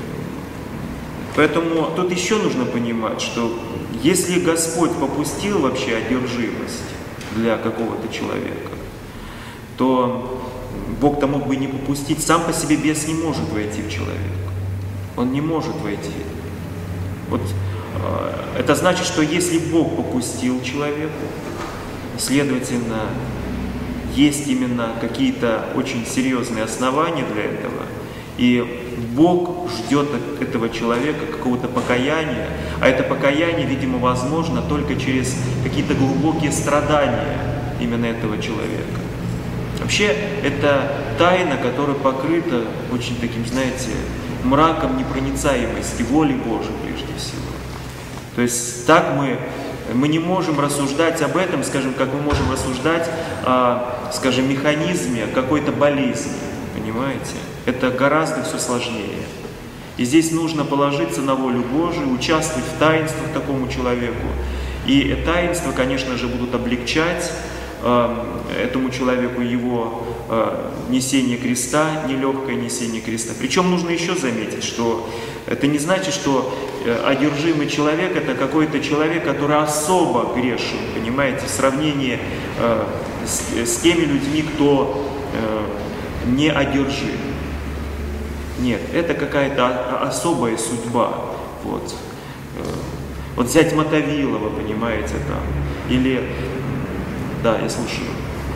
Speaker 1: поэтому тут еще нужно понимать, что если Господь попустил вообще одержимость для какого-то человека, то Бог-то мог бы и не попустить. Сам по себе бес не может войти в человека. Он не может войти. Вот это значит, что если Бог попустил человеку, следовательно, есть именно какие-то очень серьезные основания для этого, и Бог ждет от этого человека какого-то покаяния, а это покаяние, видимо, возможно только через какие-то глубокие страдания именно этого человека. Вообще, это тайна, которая покрыта очень таким, знаете, мраком непроницаемости, воли Божией прежде всего. То есть так мы не можем рассуждать об этом, скажем, как мы можем рассуждать о, скажем, механизме какой-то болезни, понимаете? Это гораздо все сложнее. И здесь нужно положиться на волю Божию, участвовать в таинствах такому человеку. И таинства, конечно же, будут облегчать этому человеку его несение креста, нелегкое несение креста. Причем нужно еще заметить, что это не значит, что одержимый человек — это какой-то человек, который особо грешен, понимаете, в сравнении с теми людьми, кто не одержим. Нет, это какая-то особая судьба. Вот. Вот взять Мотовилова, понимаете, там, или... Да, я слушаю.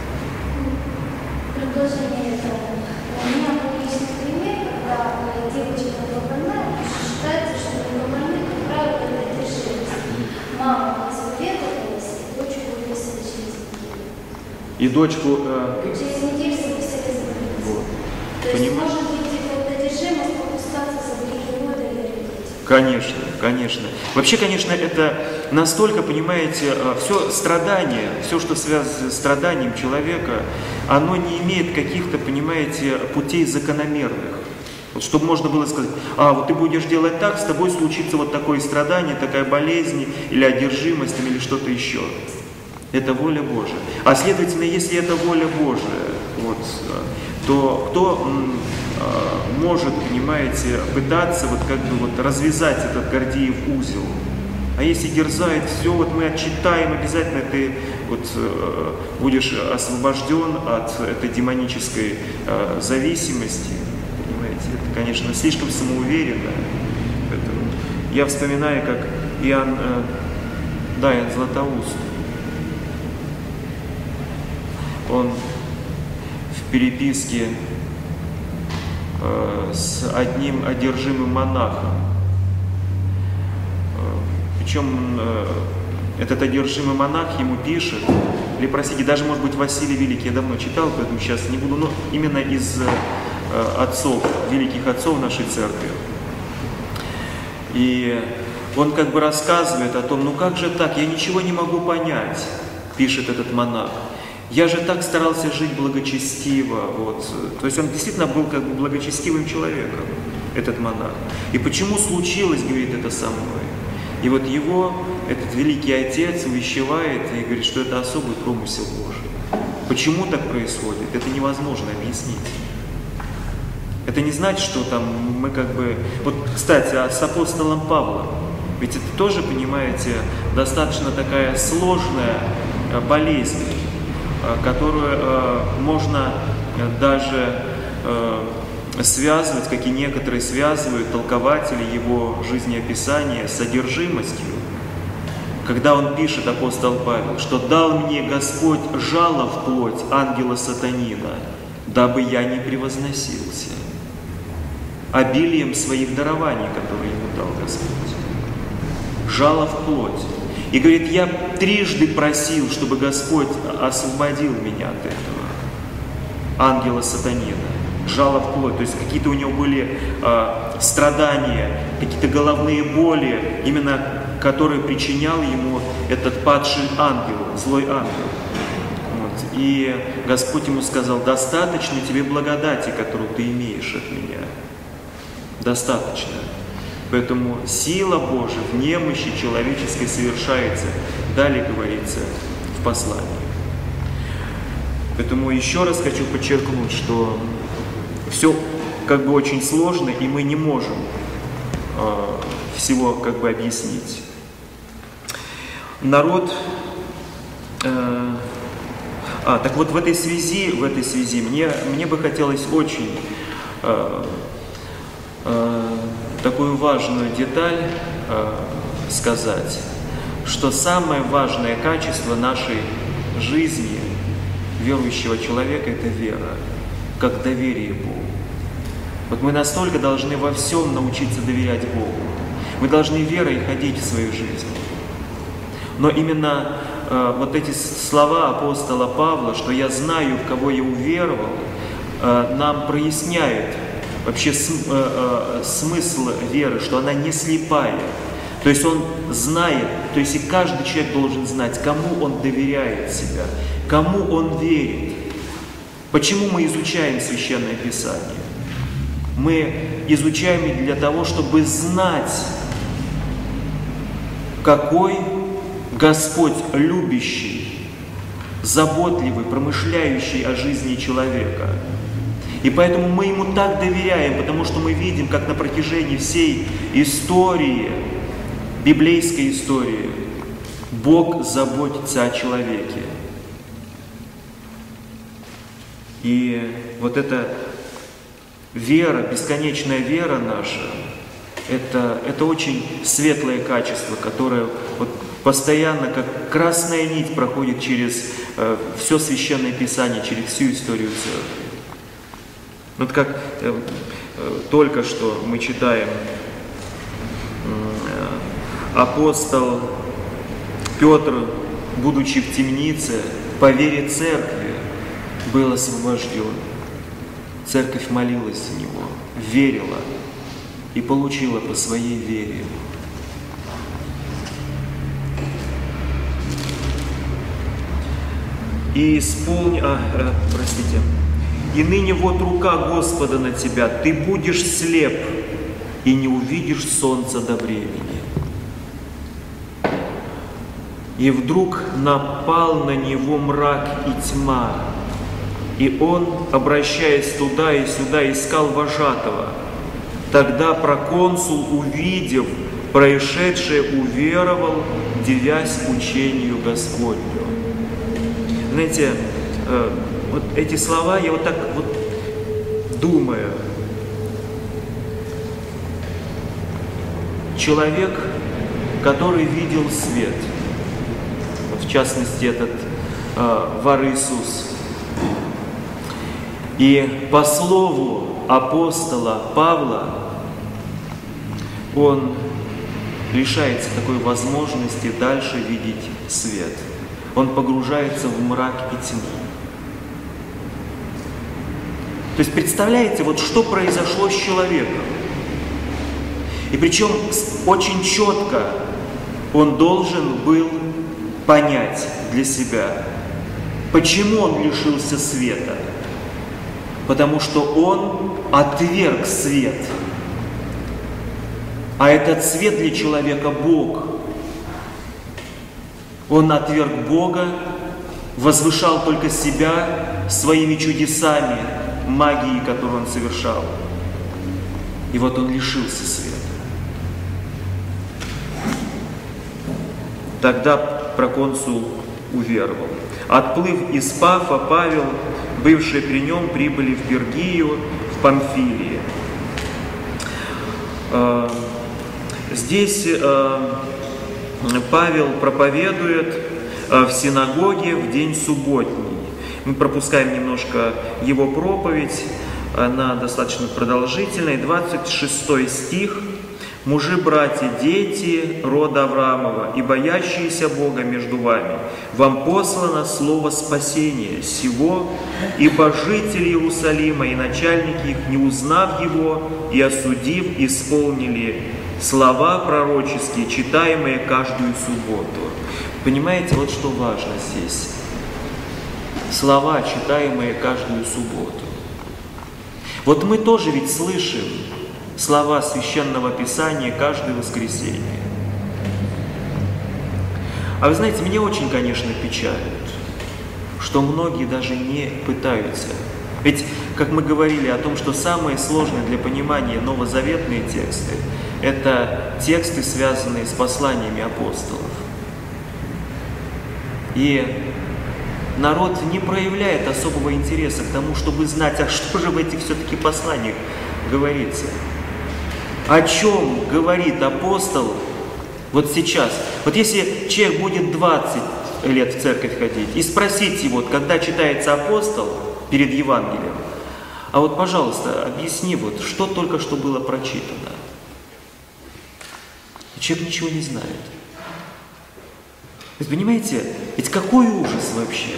Speaker 3: Продолжение этого. У меня был личный пример, когда девочка была больна, считается, что у больных, как правило, это одержимость. Мама исповедовалась, и дочку выписали через неделю.
Speaker 1: И дочку...
Speaker 3: Через неделю записали за
Speaker 1: Вот.
Speaker 3: То есть, может быть, эта одержимость попускаться за грехи рода или родителей?
Speaker 1: Конечно, конечно. Вообще, конечно, это настолько, понимаете, все страдание, все, что связано с страданием человека, оно не имеет каких-то, понимаете, путей закономерных. Вот, чтобы можно было сказать, вот ты будешь делать так, с тобой случится вот такое страдание, такая болезнь, или одержимость, или что-то еще. Это воля Божия. А следовательно, если это воля Божия, вот, то кто может, понимаете, пытаться вот как бы вот развязать этот Гордиев узел? А если дерзает, все, вот мы отчитаем, обязательно ты вот будешь освобожден от этой демонической зависимости. Понимаете, это, конечно, слишком самоуверенно. Поэтому я вспоминаю, как Иоанн Златоуст, он в переписке с одним одержимым монахом. Причем этот одержимый монах ему пишет, или, простите, даже, может быть, Василий Великий, я давно читал, поэтому сейчас не буду, но именно из отцов, великих отцов нашей церкви. И он как бы рассказывает о том, ну как же так, я ничего не могу понять, пишет этот монах. Я же так старался жить благочестиво, вот. То есть он действительно был как бы благочестивым человеком, этот монах. И почему случилось, говорит, это со мной? И вот его, этот великий отец, увещевает и говорит, что это особый промысел Божий. Почему так происходит? Это невозможно объяснить. Это не значит, что там мы как бы... Вот, кстати, с апостолом Павлом, ведь это тоже, понимаете, достаточно такая сложная болезнь, которую можно даже связывать, как и некоторые связывают толкователи его жизнеописания с содержимостью. Когда он пишет, апостол Павел, что «дал мне Господь жало в плоть ангела сатанина, дабы я не превозносился обилием своих дарований, которые ему дал Господь». Жало в плоть. И говорит, я трижды просил, чтобы Господь освободил меня от этого ангела сатанина. Жало в плоть. То есть какие-то у него были страдания, какие-то головные боли, именно которые причинял ему этот падший ангел, злой ангел. Вот. И Господь ему сказал, достаточно тебе благодати, которую ты имеешь от меня. Достаточно. Поэтому сила Божия в немощи человеческой совершается. Далее говорится в послании. Поэтому еще раз хочу подчеркнуть, что все как бы очень сложно, и мы не можем всего как бы объяснить. Народ, так вот в этой связи мне бы хотелось очень такую важную деталь сказать, что самое важное качество нашей жизни верующего человека – это вера, как доверие Богу. Вот мы настолько должны во всем научиться доверять Богу. Мы должны верой ходить в свою жизнь. Но именно вот эти слова апостола Павла, что я знаю, в кого я уверовал, нам проясняют вообще смысл веры, что она не слепая. То есть он знает, то есть и каждый человек должен знать, кому он доверяет себя, кому он верит. Почему мы изучаем Священное Писание? Мы изучаем для того, чтобы знать, какой Господь любящий, заботливый, промышляющий о жизни человека. И поэтому мы Ему так доверяем, потому что мы видим, как на протяжении всей истории, библейской истории, Бог заботится о человеке. И вот эта вера, бесконечная вера наша, это очень светлое качество, которое вот постоянно, как красная нить, проходит через все Священное Писание, через всю историю Церкви. Вот как только что мы читаем, апостол Петр, будучи в темнице, по вере Церкви, был освобожден. Церковь молилась за него, верила и получила по своей вере. И «И ныне вот рука Господа на тебя, ты будешь слеп и не увидишь солнца до времени». И вдруг напал на него мрак и тьма, и он, обращаясь туда и сюда, искал вожатого. Тогда проконсул, увидев происшедшее, уверовал, дивясь учению Господню. Знаете, вот эти слова, я вот так вот думаю. Человек, который видел свет, в частности, этот вор Иисус. И по слову апостола Павла, он лишается такой возможности дальше видеть свет. Он погружается в мрак и тьму. То есть, представляете, вот что произошло с человеком? И причем очень четко он должен был понять для себя, почему он лишился света. Потому что он отверг свет. А этот свет для человека Бог. Он отверг Бога, возвышал только себя своими чудесами, магией, которую он совершал. И вот он лишился света. Тогда проконсул уверовал. Отплыв из Пафа, Павел бывшие при нем, прибыли в Пергию, в Памфилии. Здесь Павел проповедует в синагоге в день субботний. Мы пропускаем немножко его проповедь, она достаточно продолжительная. 26 стих. «Мужи, братья, дети рода Авраамова и боящиеся Бога между вами, вам послано слово спасения сего, ибо жители Иерусалима и начальники их, не узнав его и осудив, исполнили слова пророческие, читаемые каждую субботу». Понимаете, вот что важно здесь. Слова, читаемые каждую субботу. Вот мы тоже ведь слышим слова Священного Писания каждое воскресенье. А вы знаете, меня очень, конечно, печалит, что многие даже не пытаются. Ведь, как мы говорили о том, что самое сложное для понимания новозаветные тексты – это тексты, связанные с посланиями апостолов. И народ не проявляет особого интереса к тому, чтобы знать, а что же в этих все-таки посланиях говорится. О чем говорит апостол вот сейчас? Вот если человек будет 20 лет в церковь ходить и спросить его, когда читается апостол перед Евангелием, а вот, пожалуйста, объясни, вот, что только что было прочитано. Человек ничего не знает. Вы понимаете, ведь какой ужас вообще?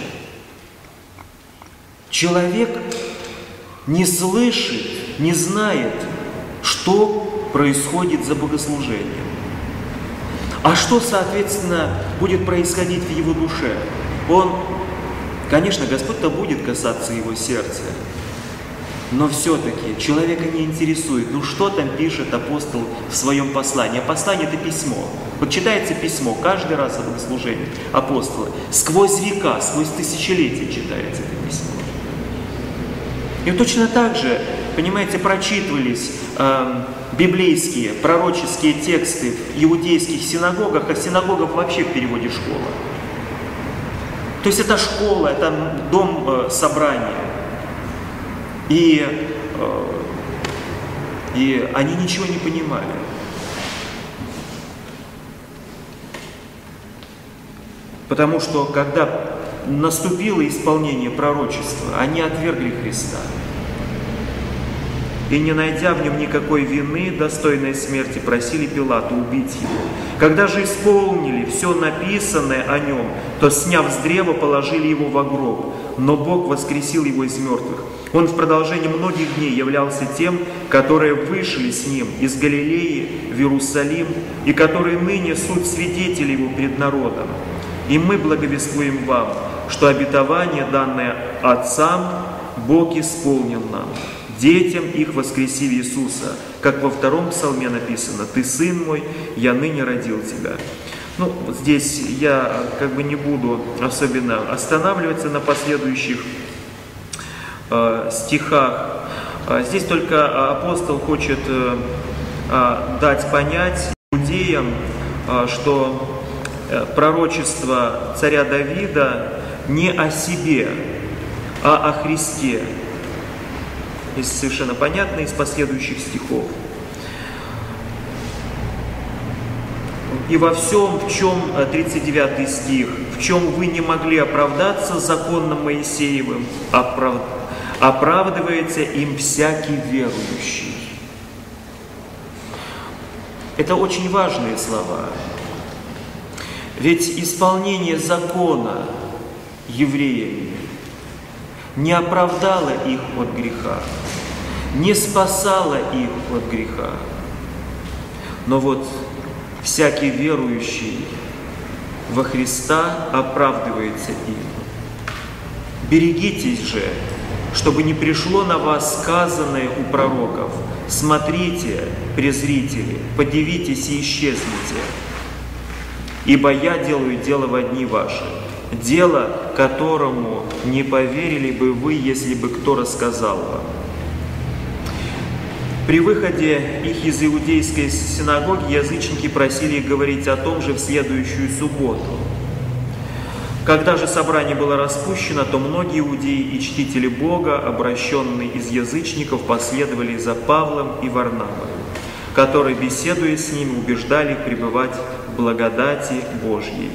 Speaker 1: Человек не слышит, не знает, что происходит за богослужением. А что, соответственно, будет происходить в его душе? Конечно, Господь-то будет касаться его сердца, но все-таки человека не интересует, что там пишет апостол в своем послании. А послание – это письмо. Вот читается письмо каждый раз о богослужении апостола. Сквозь века, сквозь тысячелетия читается это письмо. И точно так же, понимаете, прочитывались библейские, пророческие тексты в иудейских синагогах, а в синагогах вообще в переводе «школа». То есть это школа, это дом собрания. И они ничего не понимали. Потому что, когда наступило исполнение пророчества, они отвергли Христа. И, не найдя в нем никакой вины, достойной смерти, просили Пилата убить его. Когда же исполнили все написанное о нем, то, сняв с древа, положили его во гроб. Но Бог воскресил его из мертвых. Он в продолжении многих дней являлся тем, которые вышли с ним из Галилеи в Иерусалим, и которые ныне суть свидетели его пред народом. И мы благовествуем вам, что обетование, данное отцам, Бог исполнил нам, детям их воскресив Иисуса, как во 2 псалме написано: «Ты, Сын мой, я ныне родил тебя». Здесь я не буду особенно останавливаться на последующих стихах. Здесь только апостол хочет дать понять иудеям, что пророчество царя Давида не о себе, а о Христе. Здесь совершенно понятно из последующих стихов. «И во всем, в чем, 39 стих, в чем вы не могли оправдаться законом Моисеевым, оправдывается им всякий верующий». Это очень важные слова. Ведь исполнение закона евреями не оправдало их от греха, не спасало их от греха. Но вот всякий верующий во Христа оправдывается им. Берегитесь же, чтобы не пришло на вас сказанное у пророков: «Смотрите, презрители, подивитесь и исчезните, ибо я делаю дело во дни ваши, дело, которому не поверили бы вы, если бы кто рассказал вам». При выходе их из иудейской синагоги язычники просили их говорить о том же в следующую субботу. Когда же собрание было распущено, то многие иудеи и чтители Бога, обращенные из язычников, последовали за Павлом и Варнавой, которые, беседуя с ними, убеждали их пребывать в благодати Божьей.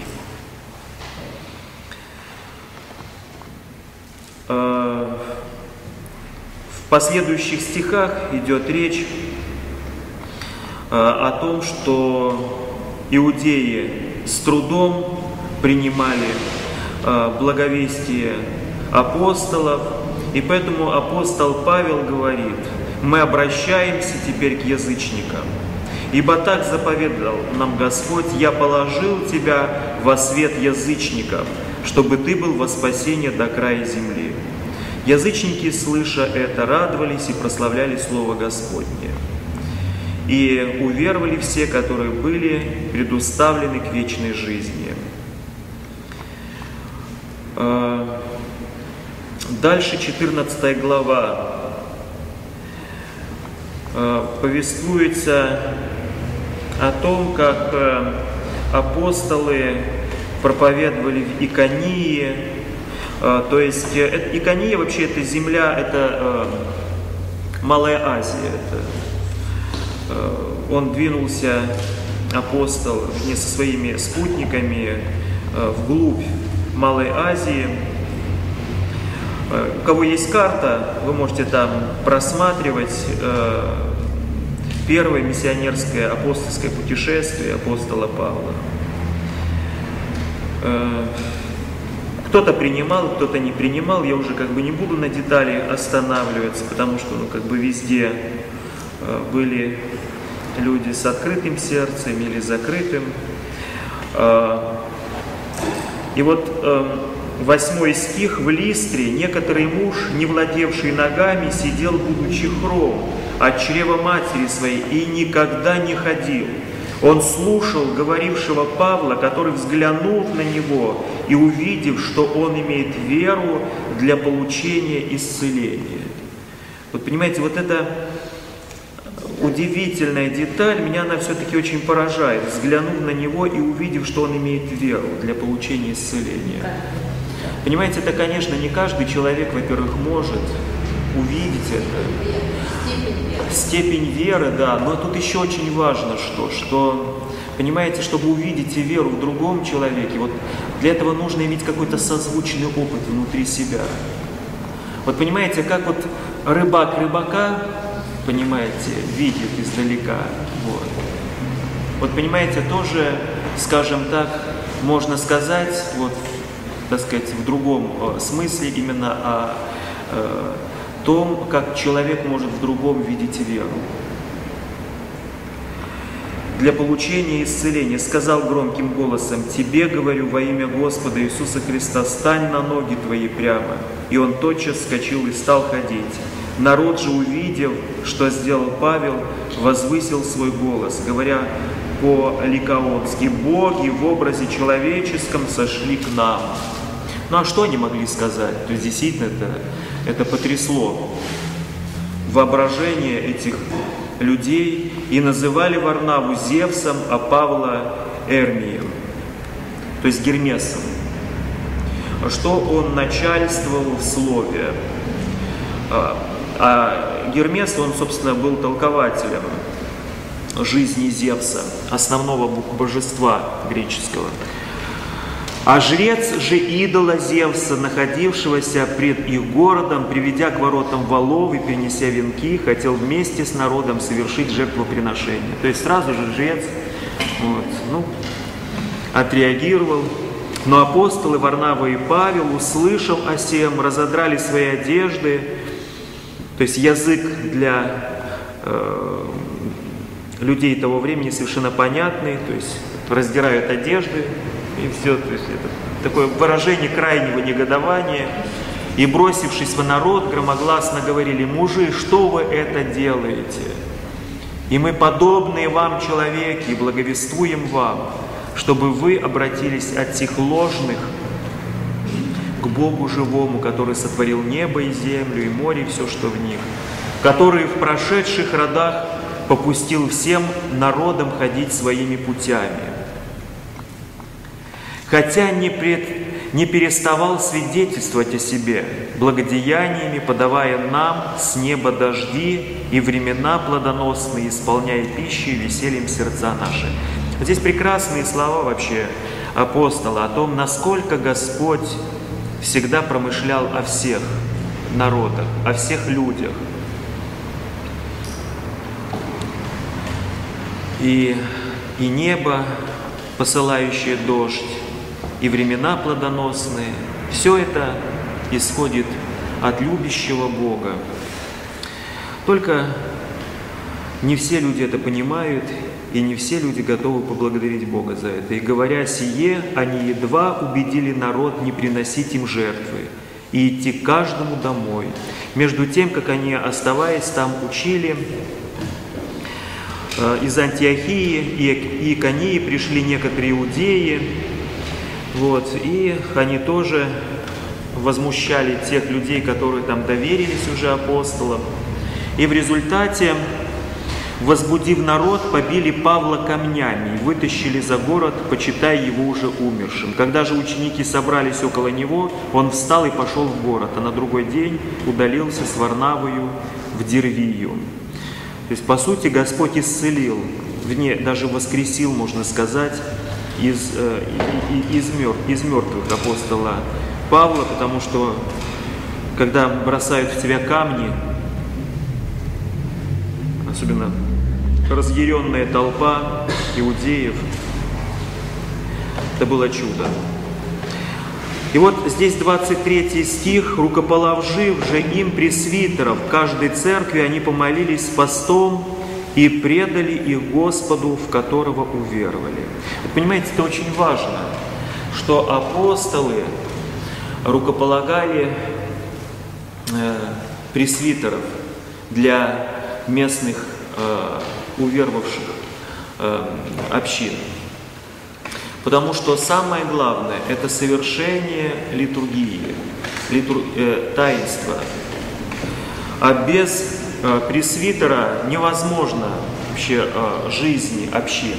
Speaker 1: В последующих стихах идет речь о том, что иудеи с трудом принимали благовестие апостолов, и поэтому апостол Павел говорит: мы обращаемся теперь к язычникам, ибо так заповедал нам Господь: я положил тебя во свет язычников, чтобы ты был во спасение до края земли. Язычники, слыша это, радовались и прославляли Слово Господне. И уверовали все, которые были предуставлены к вечной жизни. Дальше 14 глава повествуется о том, как апостолы проповедовали в Иконии. То есть Икония вообще это земля, это Малая Азия. Он двинулся, апостол, вместе со своими спутниками вглубь Малой Азии. У кого есть карта, вы можете там просматривать первое миссионерское апостольское путешествие апостола Павла. Кто-то принимал, кто-то не принимал. Я уже не буду на детали останавливаться, потому что везде были люди с открытым сердцем или закрытым. И вот 8 стих: в Листре некоторый муж, не владевший ногами, сидел, будучи хром, от чрева матери своей, и никогда не ходил. Он слушал говорившего Павла, который, взглянув на него и увидев, что он имеет веру для получения исцеления. Вот понимаете, вот эта удивительная деталь, меня она все-таки очень поражает. Взглянув на него и увидев, что он имеет веру для получения исцеления. Понимаете, это, конечно, не каждый человек, во-первых, может увидеть это. Степень веры, да, но тут еще очень важно, что, понимаете, чтобы увидеть веру в другом человеке, вот для этого нужно иметь какой-то созвучный опыт внутри себя. Вот понимаете, как вот рыбак рыбака, понимаете, видит издалека, вот понимаете, тоже, скажем так, можно сказать, так сказать, в другом смысле именно о том, как человек может в другом видеть веру. Для получения исцеления сказал громким голосом: «Тебе говорю во имя Господа Иисуса Христа, стань на ноги твои прямо». И он тотчас вскочил и стал ходить. Народ же, увидев, что сделал Павел, возвысил свой голос, говоря по-ликаонски: «Боги в образе человеческом сошли к нам». Ну а что они могли сказать? То есть действительно это потрясло воображение этих людей, и называли Варнаву Зевсом, а Павла Эрмием, то есть Гермесом. Что он начальствовал в слове. А Гермес, он, собственно, был толкователем жизни Зевса, основного божества греческого. А жрец же идола Зевса, находившегося пред их городом, приведя к воротам валов и перенеся венки, хотел вместе с народом совершить жертвоприношение. То есть сразу же жрец отреагировал. Но апостолы Варнава и Павел, услышав о сем, разодрали свои одежды. То есть язык для людей того времени совершенно понятный, то есть раздирают одежды. И все, то есть это такое выражение крайнего негодования. И, бросившись в народ, громогласно говорили: «Мужи, что вы это делаете? И мы, подобные вам человеки, благовествуем вам, чтобы вы обратились от сих ложных к Богу живому, который сотворил небо и землю, и море, и все, что в них, который в прошедших родах попустил всем народам ходить своими путями. Хотя не пред не переставал свидетельствовать о себе благодеяниями, подавая нам с неба дожди и времена плодоносные, исполняя пищу и весельем сердца наши». Здесь прекрасные слова вообще апостола о том, насколько Господь всегда промышлял о всех народах, о всех людях. И небо, посылающее дождь, и времена плодоносные, все это исходит от любящего Бога. Только не все люди это понимают, и не все люди готовы поблагодарить Бога за это. И говоря сие, они едва убедили народ не приносить им жертвы и идти каждому домой. Между тем, как они, оставаясь там, учили, из Антиохии и Иконии пришли некоторые иудеи, и они тоже возмущали тех людей, которые там доверились уже апостолам. И в результате, возбудив народ, побили Павла камнями и вытащили за город, почитая его уже умершим. Когда же ученики собрались около него, он встал и пошел в город, а на другой день удалился с Варнавою в Дервию. То есть, по сути, Господь исцелил, даже воскресил, можно сказать, из мертвых апостола Павла, потому что, когда бросают в тебя камни, особенно разъяренная толпа иудеев, это было чудо. И вот здесь 23 стих. «Рукоположив же им пресвитеров каждой церкви, они помолились постом и предали их Господу, в которого уверовали». Вы понимаете, это очень важно, что апостолы рукополагали пресвитеров для местных уверовавших общин. Потому что самое главное – это совершение литургии, таинства. А без пресвитера невозможно вообще жизни общины.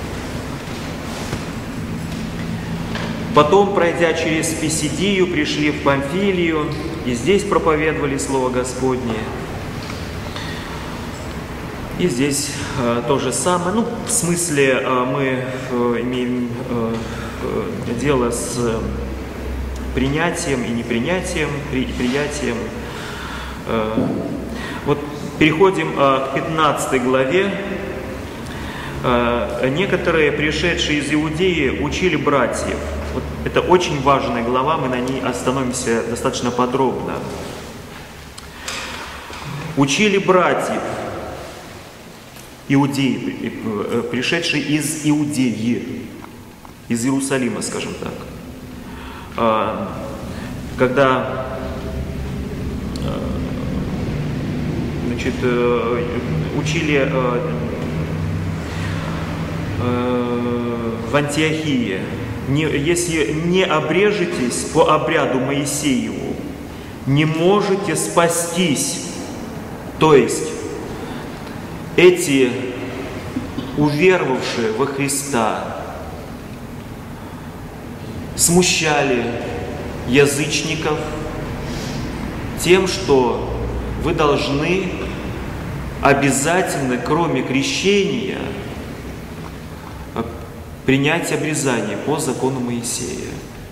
Speaker 1: Потом, пройдя через Писидию, пришли в Памфилию, и здесь проповедовали Слово Господне. И здесь то же самое. В смысле, мы имеем дело с принятием и непринятием, приятием. Переходим к 15 главе. Некоторые, пришедшие из Иудеи, учили братьев. Это очень важная глава, мы на ней остановимся достаточно подробно. Учили братьев, иудеи, пришедшие из Иудеи, из Иерусалима, скажем так. Когда учили в Антиохии, если не обрежетесь по обряду Моисееву, не можете спастись. То есть эти уверовавшие во Христа смущали язычников тем, что вы должны обязательно, кроме крещения, принять обрезание по закону Моисея.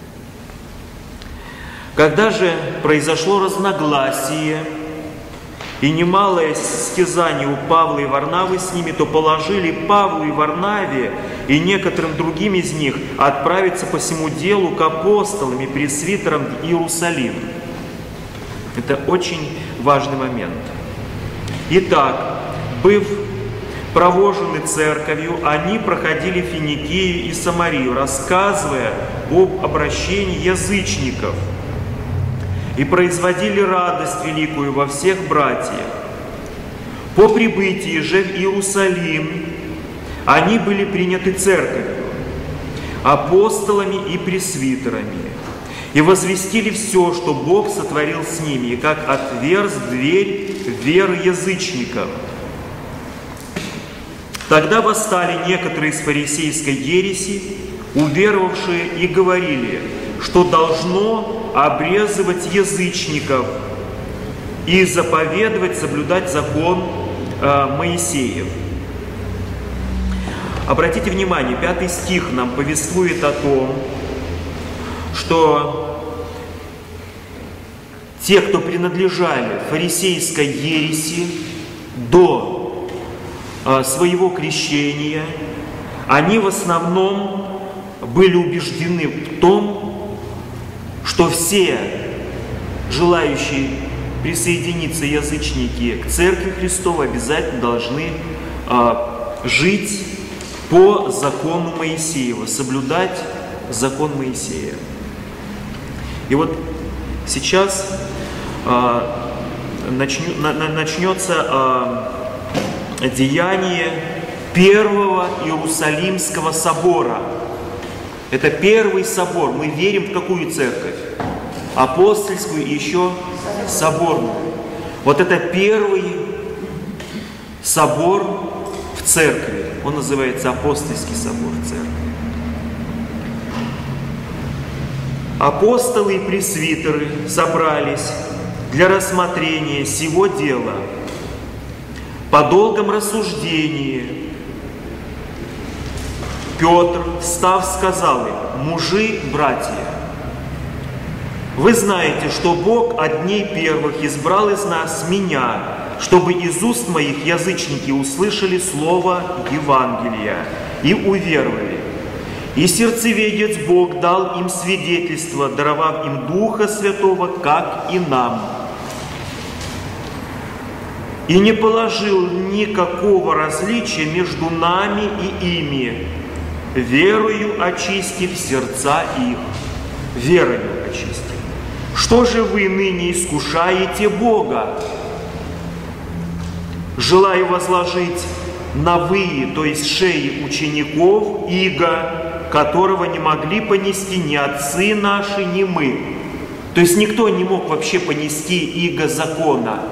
Speaker 1: Когда же произошло разногласие и немалое стязание у Павла и Варнавы с ними, то положили Павлу и Варнаве и некоторым другим из них отправиться по всему делу к апостолам и пресвитерам в Иерусалим. Это очень важный момент. Итак, быв провожены церковью, они проходили Финикию и Самарию, рассказывая об обращении язычников, и производили радость великую во всех братьях. По прибытии же в Иерусалим они были приняты церковью, апостолами и пресвитерами, и возвестили все, что Бог сотворил с ними, и как отверз дверь веры язычников. Тогда восстали некоторые из фарисейской ереси уверовавшие и говорили, что должно обрезывать язычников и заповедовать соблюдать закон Моисеев. Обратите внимание, 5 стих нам повествует о том, что те, кто принадлежали фарисейской ереси до своего крещения, они в основном были убеждены в том, что все желающие присоединиться язычники к Церкви Христовой обязательно должны жить по закону Моисеева, соблюдать закон Моисея. И вот сейчас начнется деяние Первого Иерусалимского собора. Это первый собор. Мы верим в какую церковь? Апостольскую и еще соборную. Вот это первый собор в церкви. Он называется Апостольский собор в церкви. Апостолы и пресвитеры собрались для рассмотрения сего дела. По долгом рассуждении Петр, встав, сказал им: «Мужи, братья, вы знаете, что Бог от дней первых избрал из нас меня, чтобы из уст моих язычники услышали слово Евангелия и уверовали. И сердцеведец Бог дал им свидетельство, даровав им Духа Святого, как и нам. И не положил никакого различия между нами и ими, верою очистив сердца их». Верою очистив. Что же вы ныне искушаете Бога, желая возложить на вы, то есть шеи учеников, иго, которого не могли понести ни отцы наши, ни мы? То есть никто не мог вообще понести иго закона.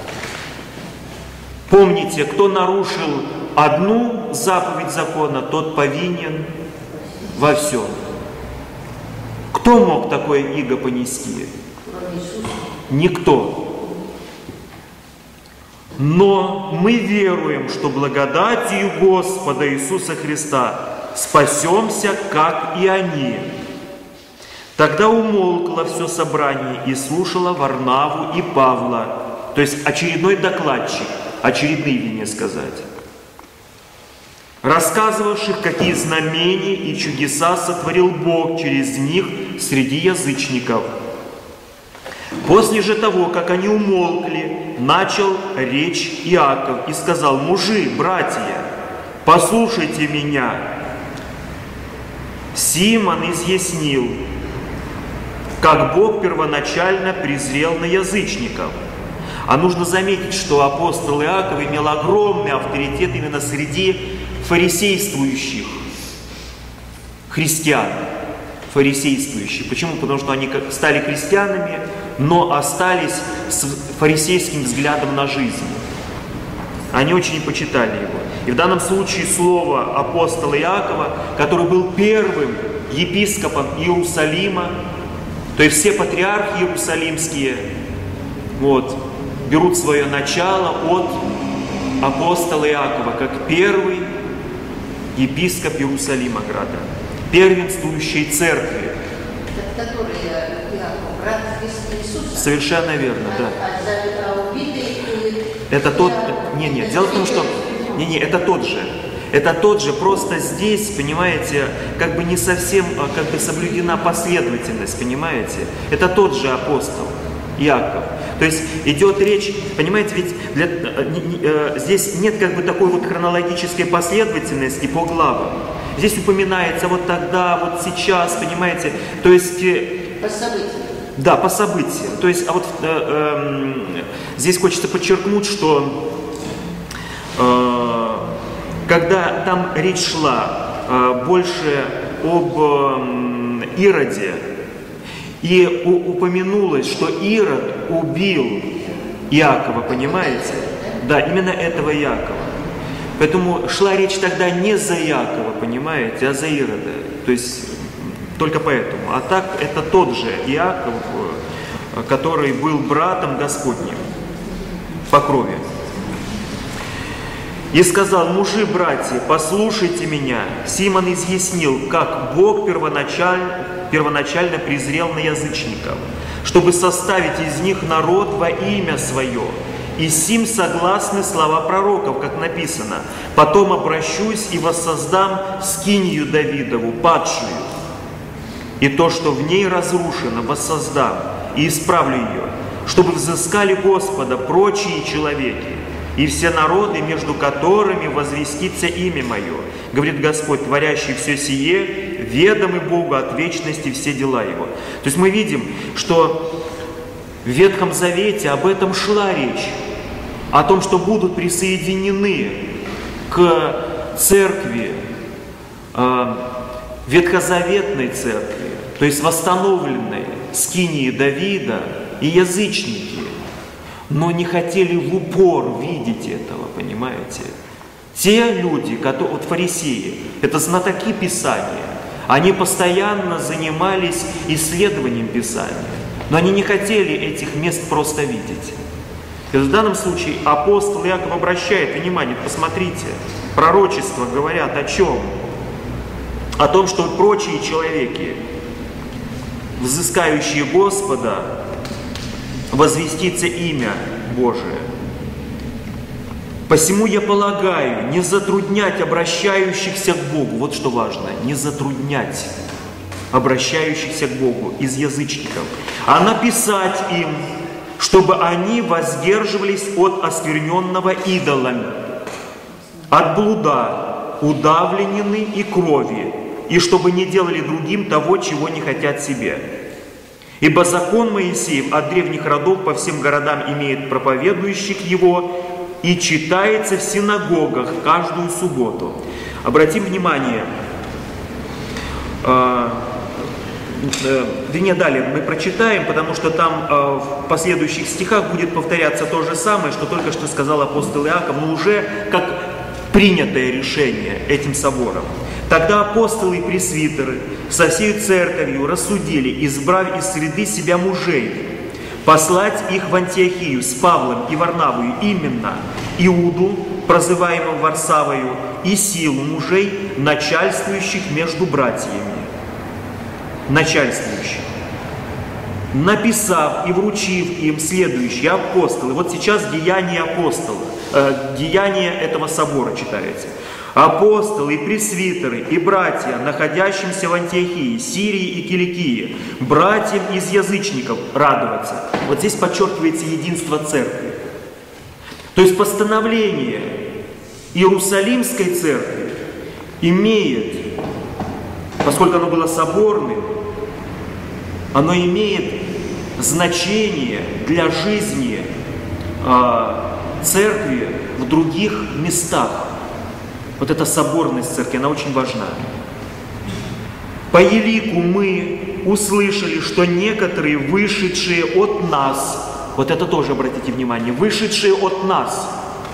Speaker 1: Помните, кто нарушил одну заповедь закона, тот повинен во всем. Кто мог такое иго понести? Никто. Но мы веруем, что благодатью Господа Иисуса Христа спасемся, как и они. Тогда умолкло все собрание и слушало Варнаву и Павла, то есть очередной докладчик, очередные, вернее сказать, рассказывавших, какие знамения и чудеса сотворил Бог через них среди язычников. После же того, как они умолкли, начал речь Иаков и сказал: «Мужи, братья, послушайте меня. Симон изъяснил, как Бог первоначально презрел на язычников». А нужно заметить, что апостол Иаков имел огромный авторитет именно среди фарисействующих христиан. Фарисействующие. Почему? Потому что они стали христианами, но остались с фарисейским взглядом на жизнь. Они очень почитали его. И в данном случае слово апостола Иакова, который был первым епископом Иерусалима, то есть все патриархи иерусалимские, берут свое начало от апостола Иакова, как первый епископ Иерусалима града, первенствующей церкви.
Speaker 4: Который Иаков, брат Иисуса?
Speaker 1: Совершенно верно, да.
Speaker 4: А убитый?
Speaker 1: Это тот... Нет, дело в том, что... это тот же. Это тот же, просто здесь, понимаете, как бы не совсем соблюдена последовательность, понимаете? Это тот же апостол Иаков. То есть идет речь, понимаете, ведь здесь нет такой хронологической последовательности по главам. Здесь упоминается вот тогда, вот сейчас, понимаете, то есть...
Speaker 4: По событиям.
Speaker 1: Да, по событиям. То есть, здесь хочется подчеркнуть, что когда там речь шла больше об Ироде, и упомянулось, что Ирод убил Иакова, понимаете? Да, именно этого Иакова. Поэтому шла речь тогда не за Иакова, понимаете, а за Ирода. То есть только поэтому. А так это тот же Иаков, который был братом Господним по крови. И сказал: мужи, братья, послушайте меня. Симон изъяснил, как Бог первоначально презрел на язычников, чтобы составить из них народ во имя свое. И сим согласны слова пророков, как написано: потом обращусь и воссоздам скинию Давидову, падшую, и то, что в ней разрушено, воссоздам и исправлю ее, чтобы взыскали Господа прочие человеки и все народы, между которыми возвестится имя Мое, говорит Господь, творящий все сие, ведомы Богу от вечности все дела Его. То есть мы видим, что в Ветхом Завете об этом шла речь, о том, что будут присоединены к церкви, ветхозаветной церкви, то есть восстановленной скинии Давида, и язычники, но не хотели в упор видеть этого, понимаете? Те люди, которые, вот фарисеи, это знатоки Писания, они постоянно занимались исследованием Писания, но они не хотели этих мест просто видеть. И в данном случае апостол Иаков обращает внимание, посмотрите, пророчества говорят о чем? О том, что прочие человеки, взыскающие Господа, возвестится имя Божие. Посему я полагаю, не затруднять обращающихся к Богу, вот что важно, не затруднять обращающихся к Богу из язычников, а написать им, чтобы они воздерживались от оскверненного идолами, от блуда, удавленины и крови, и чтобы не делали другим того, чего не хотят себе. Ибо закон Моисеев от древних родов по всем городам имеет проповедующих его и читается в синагогах каждую субботу. Обратим внимание, вернее, далее мы прочитаем, потому что там в последующих стихах будет повторяться то же самое, что только что сказал апостол Иаков, но уже как принятое решение этим собором. Тогда апостолы и пресвитеры со всей церковью рассудили, избрав из среды себя мужей, послать их в Антиохию с Павлом и Варнавою, именно Иуду, прозываемого Варсавою, и Силу, мужей, начальствующих между братьями. Начальствующих. Написав и вручив им следующие апостолы. Вот сейчас деяния апостола, деяния этого собора читается. Апостолы, и пресвитеры, и братья, находящимся в Антиохии, Сирии и Киликии, братьям из язычников радоваться. Вот здесь подчеркивается единство церкви. То есть постановление Иерусалимской церкви имеет, поскольку оно было соборным, оно имеет значение для жизни церкви в других местах. Вот эта соборность церкви, она очень важна. По елику мы услышали, что некоторые, вышедшие от нас, вот это тоже обратите внимание, вышедшие от нас,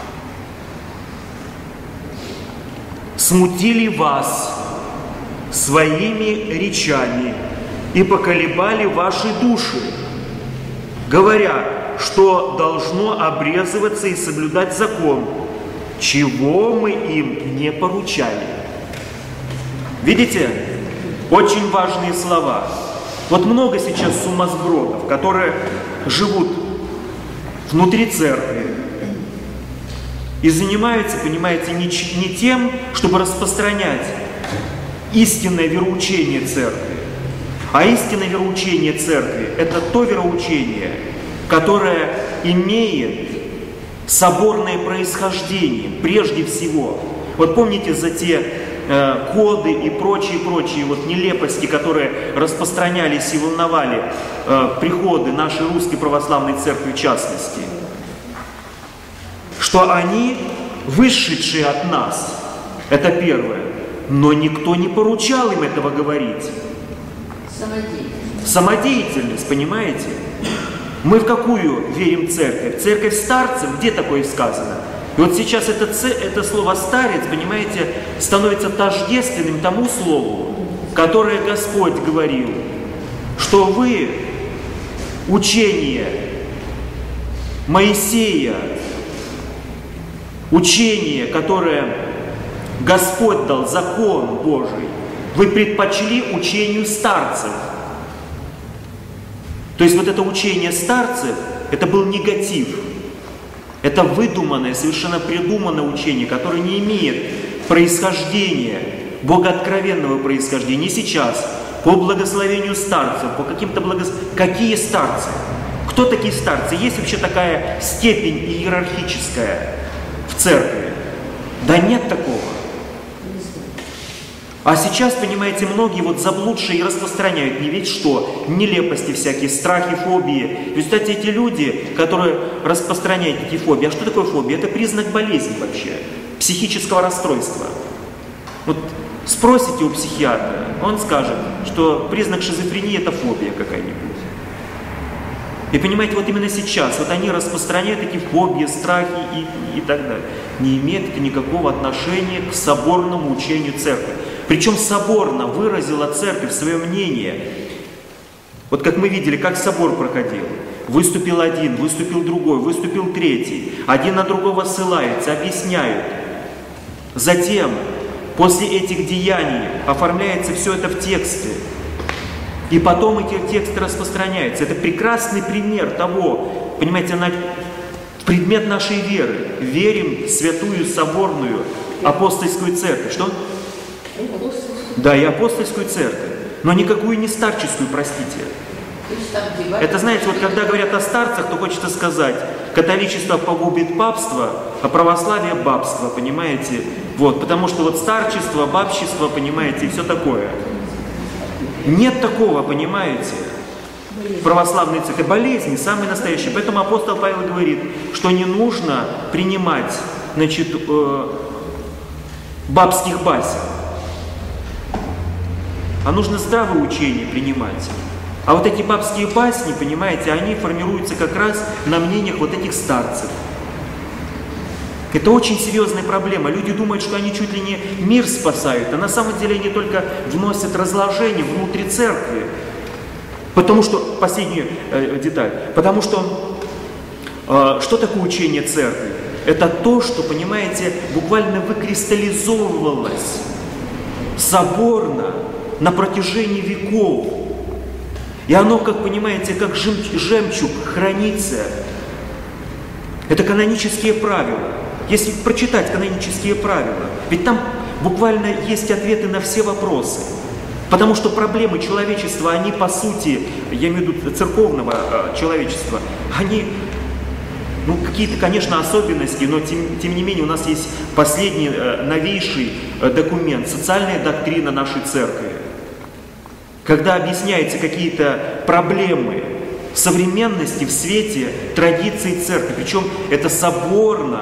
Speaker 1: смутили вас своими речами и поколебали ваши души, говоря, что должно обрезываться и соблюдать закон, чего мы им не поручали. Видите? Очень важные слова. Вот много сейчас сумасбродов, которые живут внутри церкви и занимаются, понимаете, не тем, чтобы распространять истинное вероучение церкви. А истинное вероучение церкви – это то вероучение, которое имеет соборное происхождение, прежде всего. Вот помните за те коды и прочие вот нелепости, которые распространялись и волновали приходы нашей Русской Православной Церкви в частности, что они вышедшие от нас, это первое, но никто не поручал им этого говорить. Самодеятельность, понимаете? Мы в какую верим церковь? Церковь старцев, где такое сказано? И вот сейчас это слово «старец», понимаете, становится тождественным тому слову, которое Господь говорил, что вы учение Моисея, учение, которое Господь дал, закон Божий, вы предпочли учению старцев. То есть вот это учение старцев, это был негатив. Это выдуманное, совершенно придуманное учение, которое не имеет происхождения, богооткровенного происхождения. Не сейчас, по благословению старцев, по каким-то Какие старцы? Кто такие старцы? Есть вообще такая степень иерархическая в церкви? Да нет такого. А сейчас, понимаете, многие вот заблудшие и распространяют не ведь что, нелепости всякие, страхи, фобии. В результате эти люди, которые распространяют эти фобии, а что такое фобия? Это признак болезни вообще, психического расстройства. Вот спросите у психиатра, он скажет, что признак шизофрении – это фобия какая-нибудь. И понимаете, вот именно сейчас, вот они распространяют эти фобии, страхи и так далее. Не имеет это никакого отношения к соборному учению церкви. Причем соборно выразила церковь свое мнение. Вот как мы видели, как собор проходил. Выступил один, выступил другой, выступил третий. Один на другого ссылается, объясняют. Затем, после этих деяний, оформляется все это в тексты. И потом эти тексты распространяются. Это прекрасный пример того, понимаете, предмет нашей веры. Верим в святую, соборную, апостольскую церковь. Что? Да, и апостольскую церковь. Но никакую не старческую, простите. Это, знаете, вот когда говорят о старцах, то хочется сказать, католичество погубит папство, а православие бабство, понимаете? Вот, потому что вот старчество, бабщество, понимаете, и все такое. Нет такого, понимаете? Православные церкви. Это болезни, самые настоящие. Поэтому апостол Павел говорит, что не нужно принимать, значит, бабских басен, а нужно здравое учение принимать. А вот эти бабские басни, понимаете, они формируются как раз на мнениях вот этих старцев. Это очень серьезная проблема. Люди думают, что они чуть ли не мир спасают, а на самом деле они только вносят разложение внутри церкви. Потому что, последняя деталь, потому что, что такое учение церкви? Это то, что, понимаете, буквально выкристаллизовывалось соборно на протяжении веков. И оно, как понимаете, как жемчуг хранится. Это канонические правила. Если прочитать канонические правила, ведь там буквально есть ответы на все вопросы. Потому что проблемы человечества, они по сути, я имею в виду церковного человечества, они, какие-то, конечно, особенности, но тем не менее у нас есть последний, новейший документ, социальная доктрина нашей церкви. Когда объясняются какие-то проблемы современности в свете традиций церкви, причем это соборно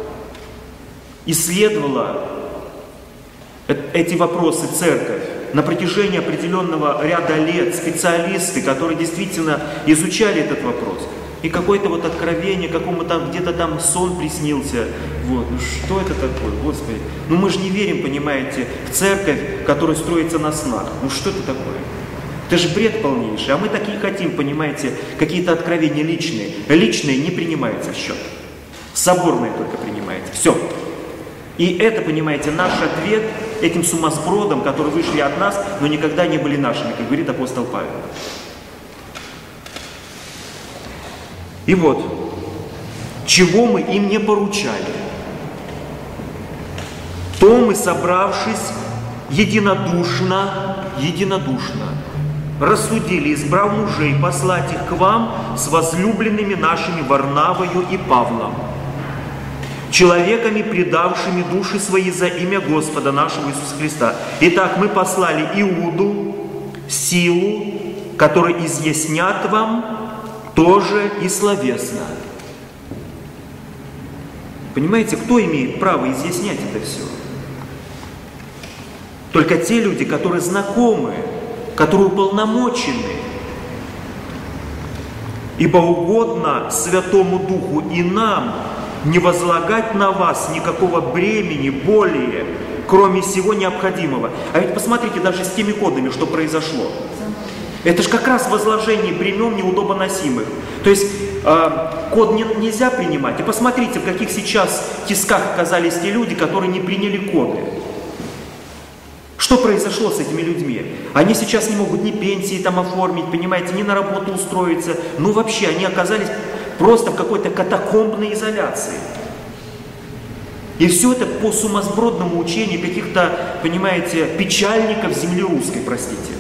Speaker 1: исследовала эти вопросы церковь на протяжении определенного ряда лет, специалисты, которые действительно изучали этот вопрос. И какое-то вот откровение, какому-то где-то там сон приснился. Вот, что это такое, Господи? Мы же не верим, понимаете, в церковь, которая строится на снах. Что это такое? Это же бред полнейший. А мы такие хотим, понимаете, какие-то откровения личные. Личные не принимаются в счет. Соборные только принимаете. Все. И это, понимаете, наш ответ этим сумасбродам, которые вышли от нас, но никогда не были нашими, как говорит апостол Павел. И вот, чего мы им не поручали, то мы, собравшись единодушно, рассудили, избрав мужей, послать их к вам с возлюбленными нашими Варнавою и Павлом, человеками, предавшими души свои за имя Господа нашего Иисуса Христа. Итак, мы послали Иуду, силу, которая изъяснят вам тоже и словесно. Понимаете, кто имеет право изъяснять это все? Только те люди, которые знакомы, которые уполномочены. Ибо угодно Святому Духу и нам не возлагать на вас никакого бремени более, кроме всего необходимого. А ведь посмотрите, даже с теми кодами, что произошло. Это же как раз возложение бремен неудобоносимых. То есть код нельзя принимать. И посмотрите, в каких сейчас тисках оказались те люди, которые не приняли коды. Что произошло с этими людьми? Они сейчас не могут ни пенсии там оформить, понимаете, ни на работу устроиться. Ну вообще, они оказались просто в какой-то катакомбной изоляции. И все это по сумасбродному учению каких-то, понимаете, печальников земли русской, простите.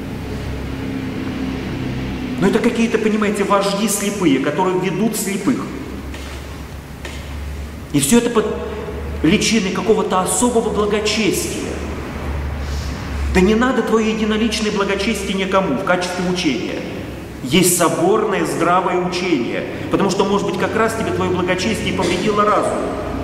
Speaker 1: Но это какие-то, понимаете, вожди слепые, которые ведут слепых. И все это под личиной какого-то особого благочестия. Да не надо твое единоличное благочестие никому в качестве учения. Есть соборное, здравое учение. Потому что, может быть, как раз тебе твое благочестие повредило разум.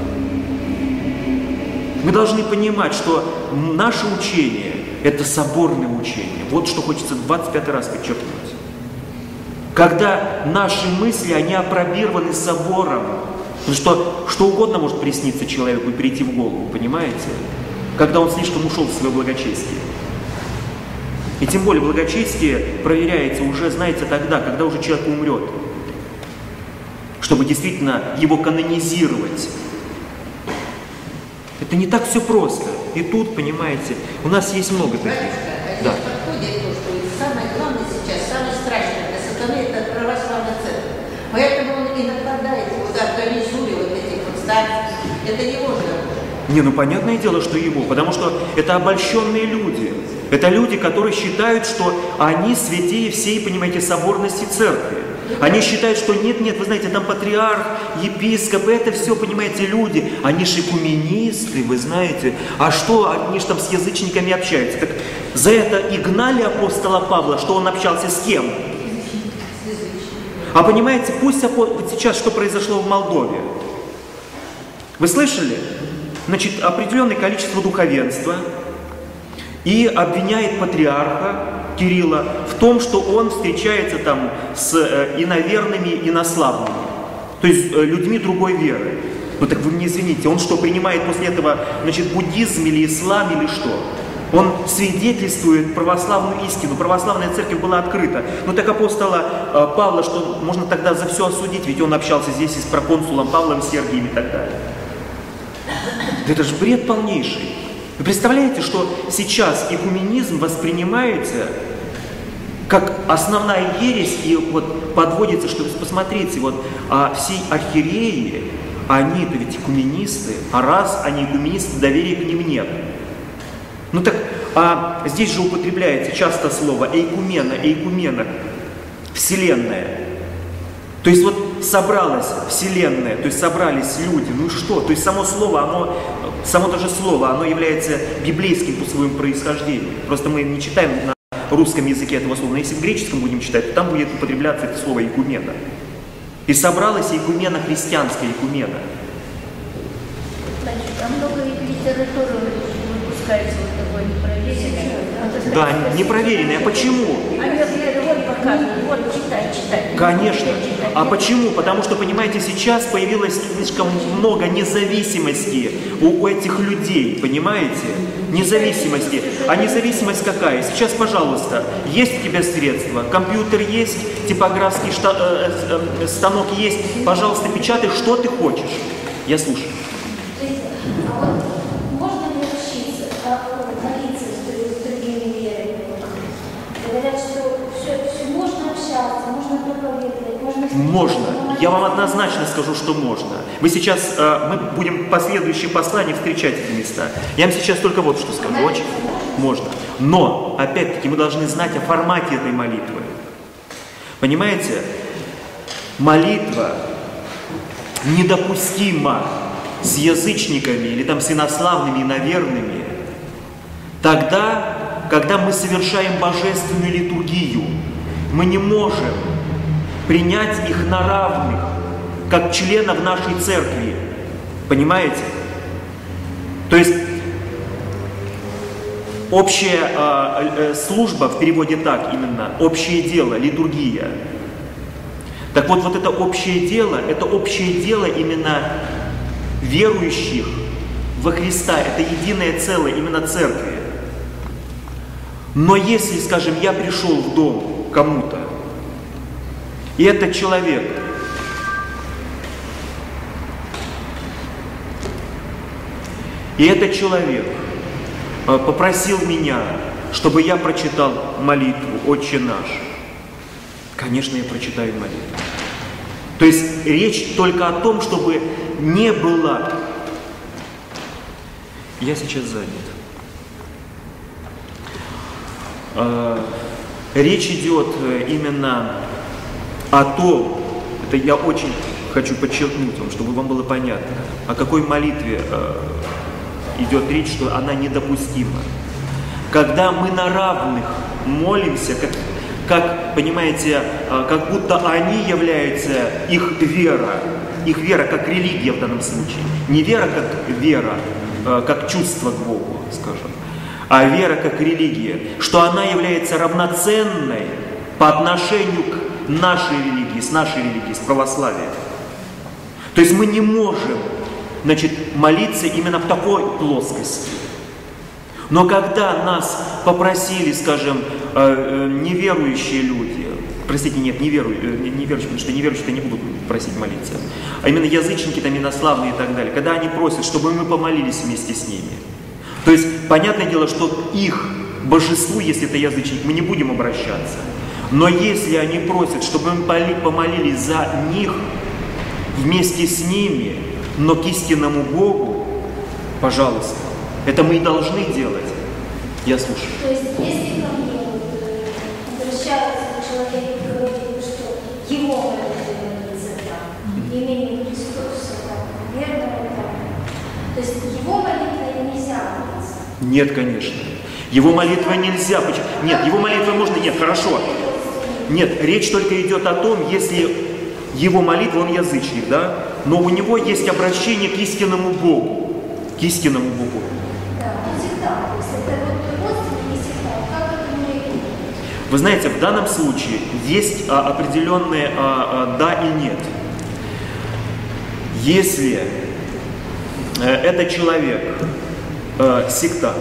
Speaker 1: Мы должны понимать, что наше учение – это соборное учение. Вот что хочется 25 раз подчеркнуть. Когда наши мысли, они опробированы собором. Потому что угодно может присниться человеку и прийти в голову, понимаете? Когда он слишком ушел в свое благочестие. И тем более благочестие проверяется уже, знаете, тогда, когда уже человек умрет. Чтобы действительно его канонизировать. Это не так все просто. И тут, понимаете, у нас есть много таких.
Speaker 4: Да. Подходит то, что самое главное сейчас, самое страшное для сатаны – это православная церковь. Поэтому он и нападает, вот организует этих вот старцев. Это его же.
Speaker 1: Не, ну понятное дело, что его, потому что это обольщенные люди. Это люди, которые считают, что они святее всей, понимаете, соборности церкви. Они считают, что нет, вы знаете, там патриарх, епископ, это все, понимаете, люди. Они же экуменисты, вы знаете. А что, они же там с язычниками общаются. Так за это и гнали апостола Павла, что он общался с кем? А понимаете, пусть вот сейчас что произошло в Молдове. Вы слышали? Значит, определенное количество духовенства и обвиняет патриарха Кирилла в том, что он встречается там с иноверными, инославными, то есть людьми другой веры. Ну так вы мне извините, он что, принимает после этого, значит, буддизм или ислам или что? Он свидетельствует православную истину, православная церковь была открыта. Ну так апостола Павла, что можно тогда за все осудить, ведь он общался здесь и с проконсулом Павлом Сергием и так далее. Это же бред полнейший. Вы представляете, что сейчас экуменизм воспринимается как основная ересь, и вот подводится, что посмотрите, вот все архиереи, они-то ведь экуменисты, а раз они экуменисты, доверия к ним нет. Ну так, здесь же употребляется часто слово эйкумена, вселенная. То есть вот собралась вселенная, то есть собрались люди, ну и что? То есть само слово, само даже слово, оно является библейским по своему происхождению. Просто мы не читаем на русском языке этого слова, но если в греческом будем читать, то там будет употребляться это слово «экумена». И собралась экумена, христианская экумена.
Speaker 3: Значит, а много литературы выпускается вот такой непроверенной?
Speaker 1: Да, непроверенной. А почему?
Speaker 3: Они вот показывают, вот читай.
Speaker 1: Конечно. А почему? Потому что, понимаете, сейчас появилось слишком много независимости у этих людей, понимаете? Независимости. А независимость какая? Сейчас, пожалуйста, есть у тебя средства, компьютер есть, типографский станок есть, пожалуйста, печатай, что ты хочешь. Я слушаю.
Speaker 3: А вот можно ли учиться, молиться с другими верами? Говорят, что все можно общаться, можно проповедовать,
Speaker 1: Можно. Я вам однозначно скажу, что можно. Вы сейчас, мы будем в последующем послании встречать эти места. Я вам сейчас только вот что скажу. Очень можно. Но, опять-таки, мы должны знать о формате этой молитвы. Понимаете? Молитва недопустима с язычниками или там с инославными, иноверными тогда, когда мы совершаем божественную литургию. Мы не можем принять их на равных, как членов нашей церкви. Понимаете? То есть общая служба, в переводе так именно, общее дело, литургия. Так вот, вот это общее дело именно верующих во Христа, это единое целое, именно церкви. Но если, скажем, я пришел в дом кому-то, и этот человек попросил меня, чтобы я прочитал молитву «Отче наш», конечно, я прочитаю молитву. То есть речь только о том, чтобы не было... Я сейчас занят. Речь идет именно о том, это я очень хочу подчеркнуть вам, чтобы вам было понятно, о какой молитве идет речь, что она недопустима. Когда мы на равных молимся, как понимаете, как будто они являются их вера как религия в данном случае. Не вера как вера, как чувство к Богу, скажем, а вера как религия, что она является равноценной по отношению к нашей религии, с православием. То есть мы не можем, молиться именно в такой плоскости. Но когда нас попросили, скажем, неверующие люди, простите, нет, неверующие, потому что неверующие-то не будут просить молиться, а именно язычники, там, инославные и так далее, когда они просят, чтобы мы помолились вместе с ними. То есть, понятное дело, что к их божеству, если это язычник, мы не будем обращаться. Но если они просят, чтобы мы помолились за них, вместе с ними, но к истинному Богу, пожалуйста, это мы и должны делать. Я слушаю.
Speaker 3: То есть, если ко мне обращается человек и говорит, что его молитва там, имени Христоса, верного там, то есть его молитва нельзя молиться?
Speaker 1: Нет, конечно. Его молитва нельзя. Нет, его молитва можно. Нет, хорошо. Нет, речь только идет о том, если его молитва, он язычник, да? Но у него есть обращение к истинному Богу. К истинному Богу.
Speaker 3: Да, он всегда. То есть это вот родственники всегда. Как это мы видим?
Speaker 1: Вы знаете, в данном случае есть определенные да и нет. Если это человек сектант,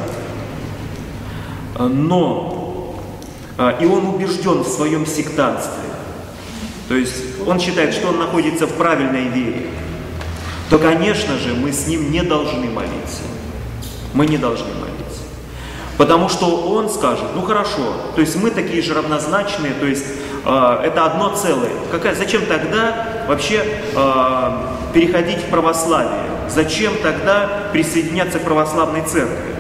Speaker 1: но и он убежден в своем сектантстве, то есть он считает, что он находится в правильной вере, то, конечно же, мы с ним не должны молиться. Мы не должны молиться. Потому что он скажет, ну хорошо, то есть мы такие же равнозначные, то есть это одно целое. Зачем тогда вообще переходить в православие? Зачем тогда присоединяться к православной церкви?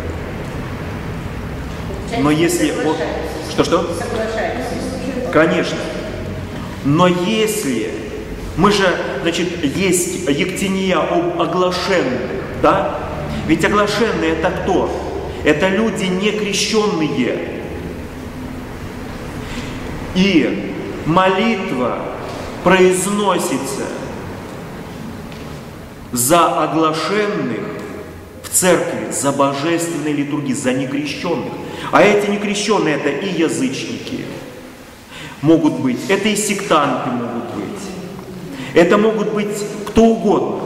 Speaker 1: Но если... Что? Конечно. Но если... Мы же, есть ектения об оглашенных, да? Ведь оглашенные это кто? Это люди некрещенные. И молитва произносится за оглашенных в церкви, за божественной литургией, за некрещенных. А эти некрещенные это и язычники могут быть, это и сектанты могут быть. Это могут быть кто угодно.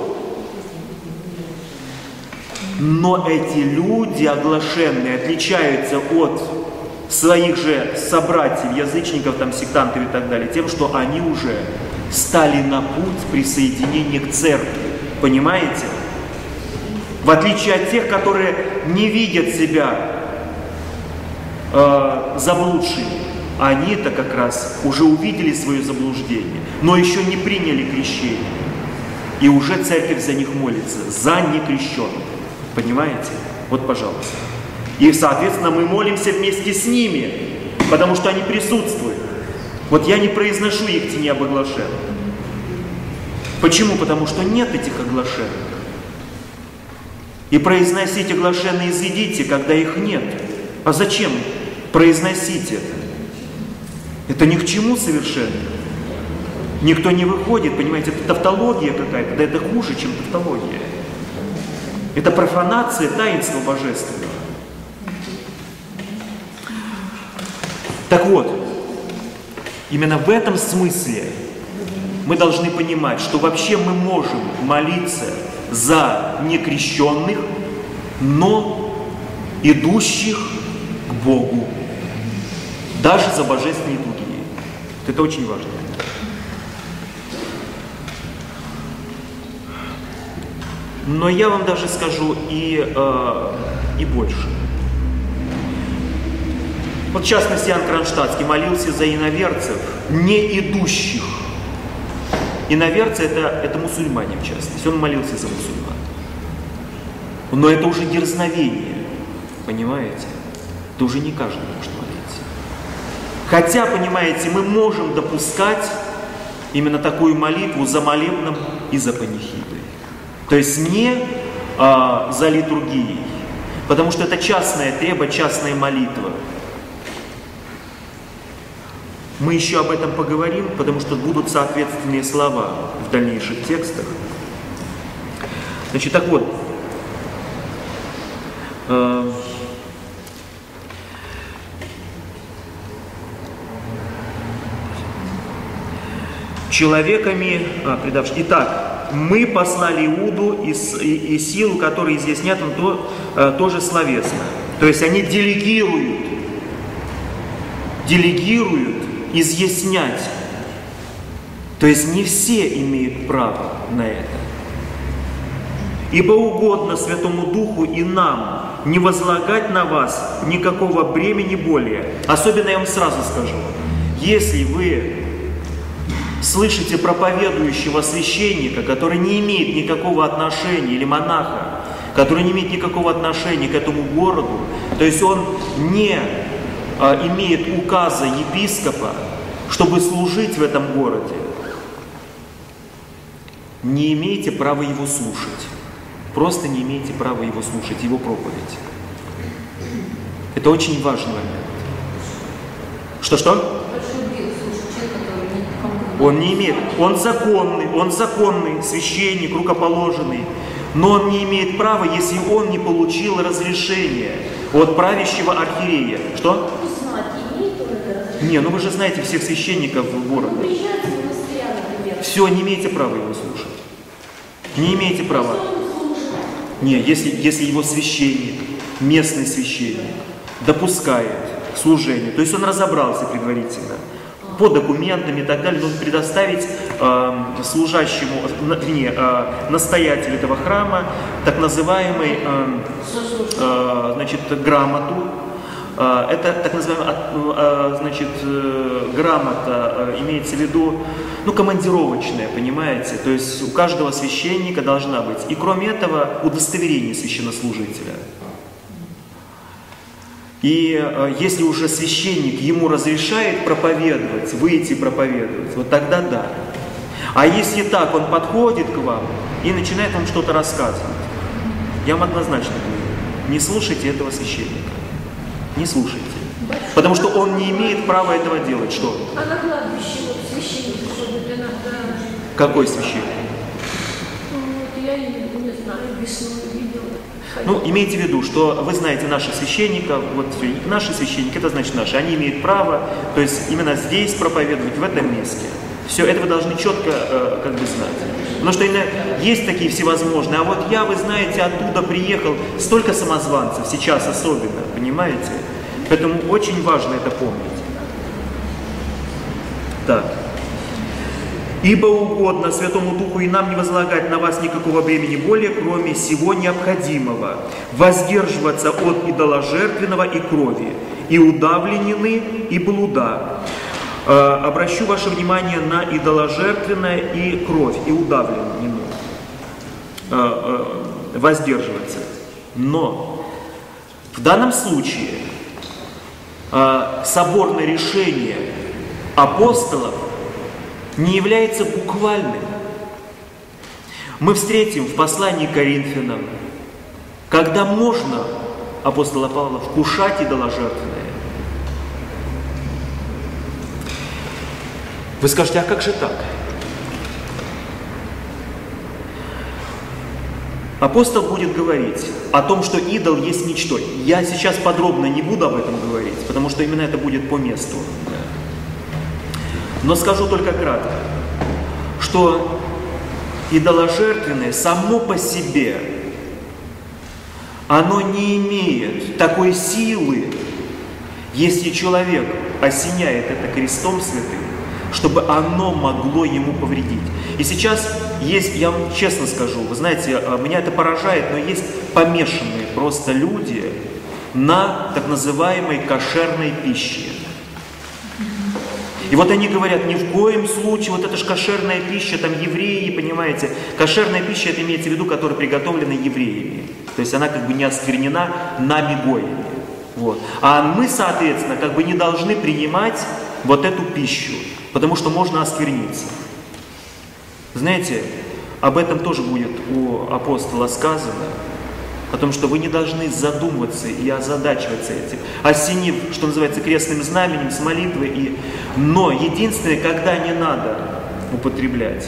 Speaker 1: Но эти люди оглашенные отличаются от своих же собратьев, язычников, там, сектантов и так далее, тем, что они уже стали на путь присоединения к церкви. Понимаете? В отличие от тех, которые не видят себя заблудшими. Они-то как раз уже увидели свое заблуждение, но еще не приняли крещение. И уже церковь за них молится, за некрещенных. Понимаете? Вот, пожалуйста. И, соответственно, мы молимся вместе с ними, потому что они присутствуют. Вот я не произношу ектения об оглашенных. Почему? Потому что нет этих оглашенных. И произносить оглашенные изыдите, когда их нет. А зачем произносить это? Это ни к чему совершенно. Никто не выходит, понимаете, это тавтология какая-то, да это хуже, чем тавтология. Это профанация таинства божественного. Так вот, именно в этом смысле мы должны понимать, что вообще мы можем молиться за некрещенных, но идущих к Богу, даже за божественные литургии. Это очень важно. Но я вам даже скажу и больше. Вот в частности, Иоанн Кронштадтский молился за иноверцев, не идущих. Иноверцы это мусульмане в частности. Он молился за мусульман. Но это уже дерзновение, понимаете? Это уже не каждый может молиться. Хотя, понимаете, мы можем допускать именно такую молитву за молебном и за панихидой. То есть не за литургией, потому что это частная треба, частная молитва. Мы еще об этом поговорим, потому что будут соответственные слова в дальнейших текстах. Значит, так вот, человеками, предавших. Итак, мы послали Иуду и силу, которая изъяснят, он тоже словесно. То есть они делегируют изъяснять. То есть не все имеют право на это. Ибо угодно Святому Духу и нам не возлагать на вас никакого бремени более. Особенно я вам сразу скажу, если вы слышите проповедующего священника, который не имеет никакого отношения, или монаха, который не имеет никакого отношения к этому городу, то есть он не имеет указа епископа, чтобы служить в этом городе, не имеете права его слушать. Просто не имеете права его слушать, его проповедь. Это очень важный момент. Что? Он не имеет, он законный, священник, рукоположенный, но он не имеет права, если он не получил разрешение от правящего архиерея. Что? Не, ну вы же знаете всех священников в городе. Все, не имеете права его слушать. Не имеете права. Не, если его священник, местный священник, допускает служение, то есть он разобрался предварительно, по документам и так далее, нужно предоставить служащему, настоятелю этого храма, так называемый, грамоту. Это так называемая, грамота имеется в виду, командировочная, понимаете? То есть у каждого священника должна быть. И кроме этого, удостоверение священнослужителя. И если уже священник ему разрешает проповедовать, выйти проповедовать, вот тогда да. А если так, он подходит к вам и начинает вам что-то рассказывать, я вам однозначно говорю, не слушайте этого священника. Не слушайте. Потому что он не имеет права этого делать. Что?
Speaker 5: А на кладбище священник ходит иногда.
Speaker 1: Какой священник?
Speaker 5: Я не знаю, весной видела.
Speaker 1: Имейте в виду, что вы знаете наших священников, вот наши священники, это значит наши, они имеют право, то есть именно здесь проповедовать, в этом месте. Все это вы должны четко знать. Потому что есть такие всевозможные, а вот я, вы знаете, оттуда приехал, столько самозванцев сейчас особенно, понимаете? Поэтому очень важно это помнить. Так. Ибо угодно Святому Духу и нам не возлагать на вас никакого бремени более, кроме всего необходимого, воздерживаться от идоложертвенного и крови, и удавленины, и блуда. Обращу ваше внимание на идоложертвенное и кровь, и удавленину. Воздерживаться. Но в данном случае соборное решение апостолов не является буквальным. Мы встретим в послании к Коринфянам, когда можно, апостола Павла, вкушать идоложертвенное. Вы скажете, а как же так? Апостол будет говорить о том, что идол есть ничто. Я сейчас подробно не буду об этом говорить, потому что именно это будет по месту. Но скажу только кратко, что идоложертвенное само по себе, оно не имеет такой силы, если человек осеняет это крестом святым, чтобы оно могло ему повредить. И сейчас есть, я вам честно скажу, вы знаете, меня это поражает, но есть помешанные просто люди на так называемой кошерной пище. И вот они говорят, ни в коем случае, вот это же кошерная пища, там евреи, понимаете, кошерная пища, это имеется в виду, которая приготовлена евреями. То есть она как бы не осквернена нами гоями. Вот. А мы, соответственно, как бы не должны принимать вот эту пищу, потому что можно оскверниться. Знаете, об этом тоже будет у апостола сказано, о том, что вы не должны задумываться и озадачиваться этим, осенив, что называется, крестным знаменем, с молитвой. Но единственное, когда не надо употреблять,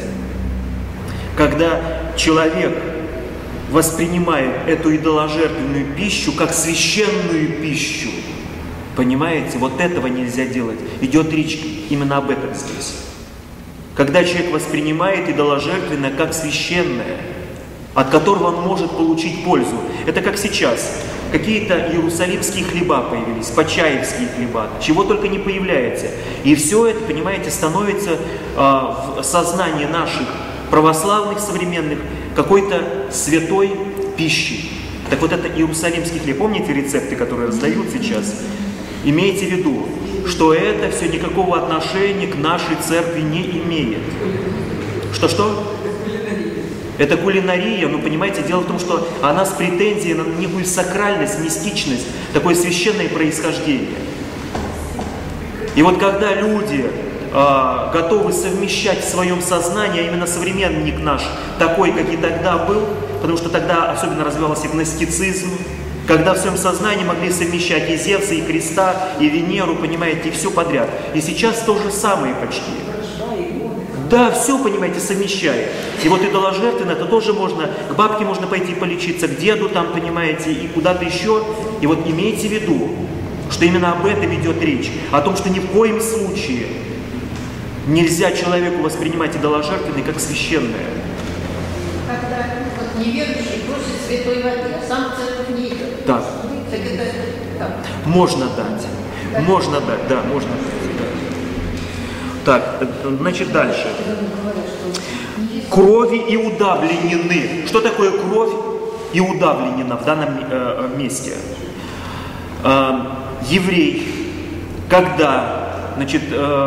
Speaker 1: когда человек воспринимает эту идоложертвенную пищу как священную пищу, понимаете, вот этого нельзя делать. Идет речь именно об этом здесь. Когда человек воспринимает идоложертвенное как священное, от которого он может получить пользу. Это как сейчас. Какие-то иерусалимские хлеба появились, почаевские хлеба, чего только не появляется. И все это, понимаете, становится в сознании наших православных современных какой-то святой пищей. Так вот это иерусалимский хлеб. Помните рецепты, которые раздают сейчас? Имейте в виду, что это все никакого отношения к нашей церкви не имеет. Что-что? Это кулинария, но понимаете, дело в том, что она с претензией на некую сакральность, мистичность, такое священное происхождение. И вот когда люди готовы совмещать в своем сознании, а именно современник наш, такой, как и тогда был, потому что тогда особенно развивался гностицизм, когда в своем сознании могли совмещать и Зевса, и Христа, и Венеру, понимаете, и все подряд. И сейчас то же самое почти. Да, все, понимаете, совмещает. И вот идоложертвенно, это тоже можно, к бабке можно пойти полечиться, к деду там, понимаете, и куда-то еще. И вот имейте в виду, что именно об этом идет речь. О том, что ни в коем случае нельзя человеку воспринимать идоложертвенное как священное.
Speaker 4: Когда вот неверующий просит святой воды, а сам в церковь не идет.
Speaker 1: Да.
Speaker 4: Так это как?
Speaker 1: Можно дать. Можно дать, да, можно дать. Так, значит, дальше. Крови и удавленины. Что такое кровь и удавленина в данном месте? Еврей, когда, значит,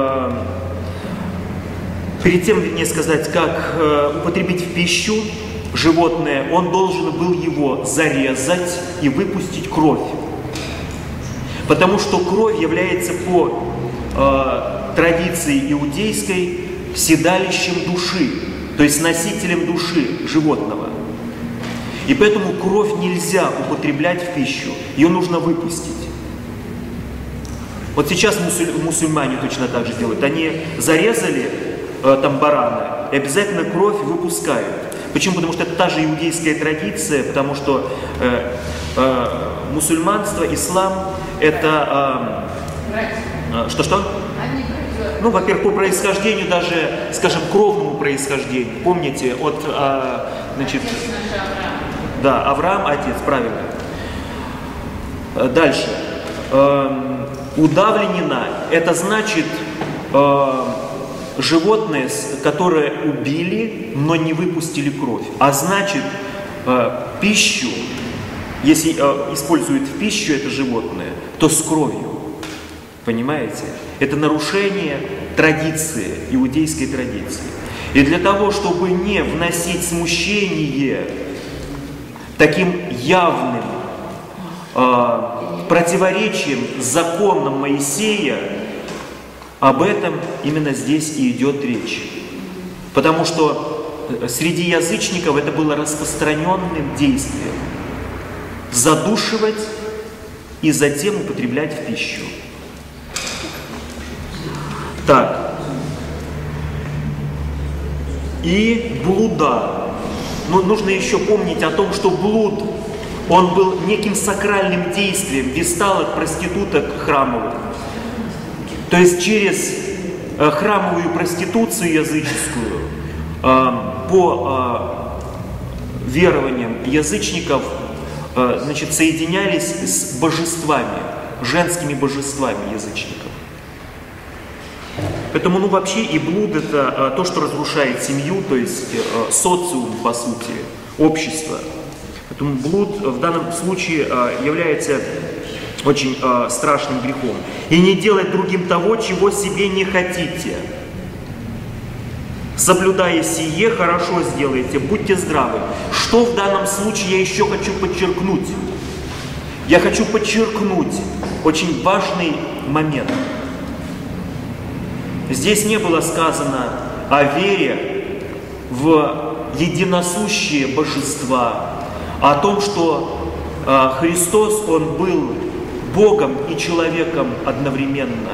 Speaker 1: перед тем, вернее сказать, как употребить в пищу животное, он должен был его зарезать и выпустить кровь. Потому что кровь является по традиции иудейской седалищем души, то есть носителем души животного. И поэтому кровь нельзя употреблять в пищу, ее нужно выпустить. Вот сейчас мусульмане точно так же делают. Они зарезали там барана и обязательно кровь выпускают. Почему? Потому что это та же иудейская традиция, потому что мусульманство, ислам это... Что-что? Ну, во-первых, по происхождению, даже, скажем, кровному происхождению. Помните, от, значит... Да, Авраам, отец, правильно. Дальше. Удавленина, это значит животное, которое убили, но не выпустили кровь. А значит, пищу, если используют в пищу это животное, то с кровью. Понимаете? Это нарушение традиции, иудейской традиции. И для того, чтобы не вносить смущение таким явным противоречием с законом Моисея, об этом именно здесь и идет речь. Потому что среди язычников это было распространенным действием. Задушивать и затем употреблять в пищу. Так. И блуда. Но нужно еще помнить о том, что блуд, он был неким сакральным действием весталок, проституток храмовых. То есть через храмовую проституцию языческую по верованиям язычников, значит, соединялись с божествами, женскими божествами язычников. Поэтому, ну, вообще и блуд — это то, что разрушает семью, то есть социум, по сути, общество. Поэтому блуд в данном случае является очень страшным грехом. И не делать другим того, чего себе не хотите. Соблюдая сие, хорошо сделайте, будьте здравы. Что в данном случае я еще хочу подчеркнуть? Я хочу подчеркнуть очень важный момент. Здесь не было сказано о вере в единосущие божества, о том, что Христос, Он был Богом и человеком одновременно.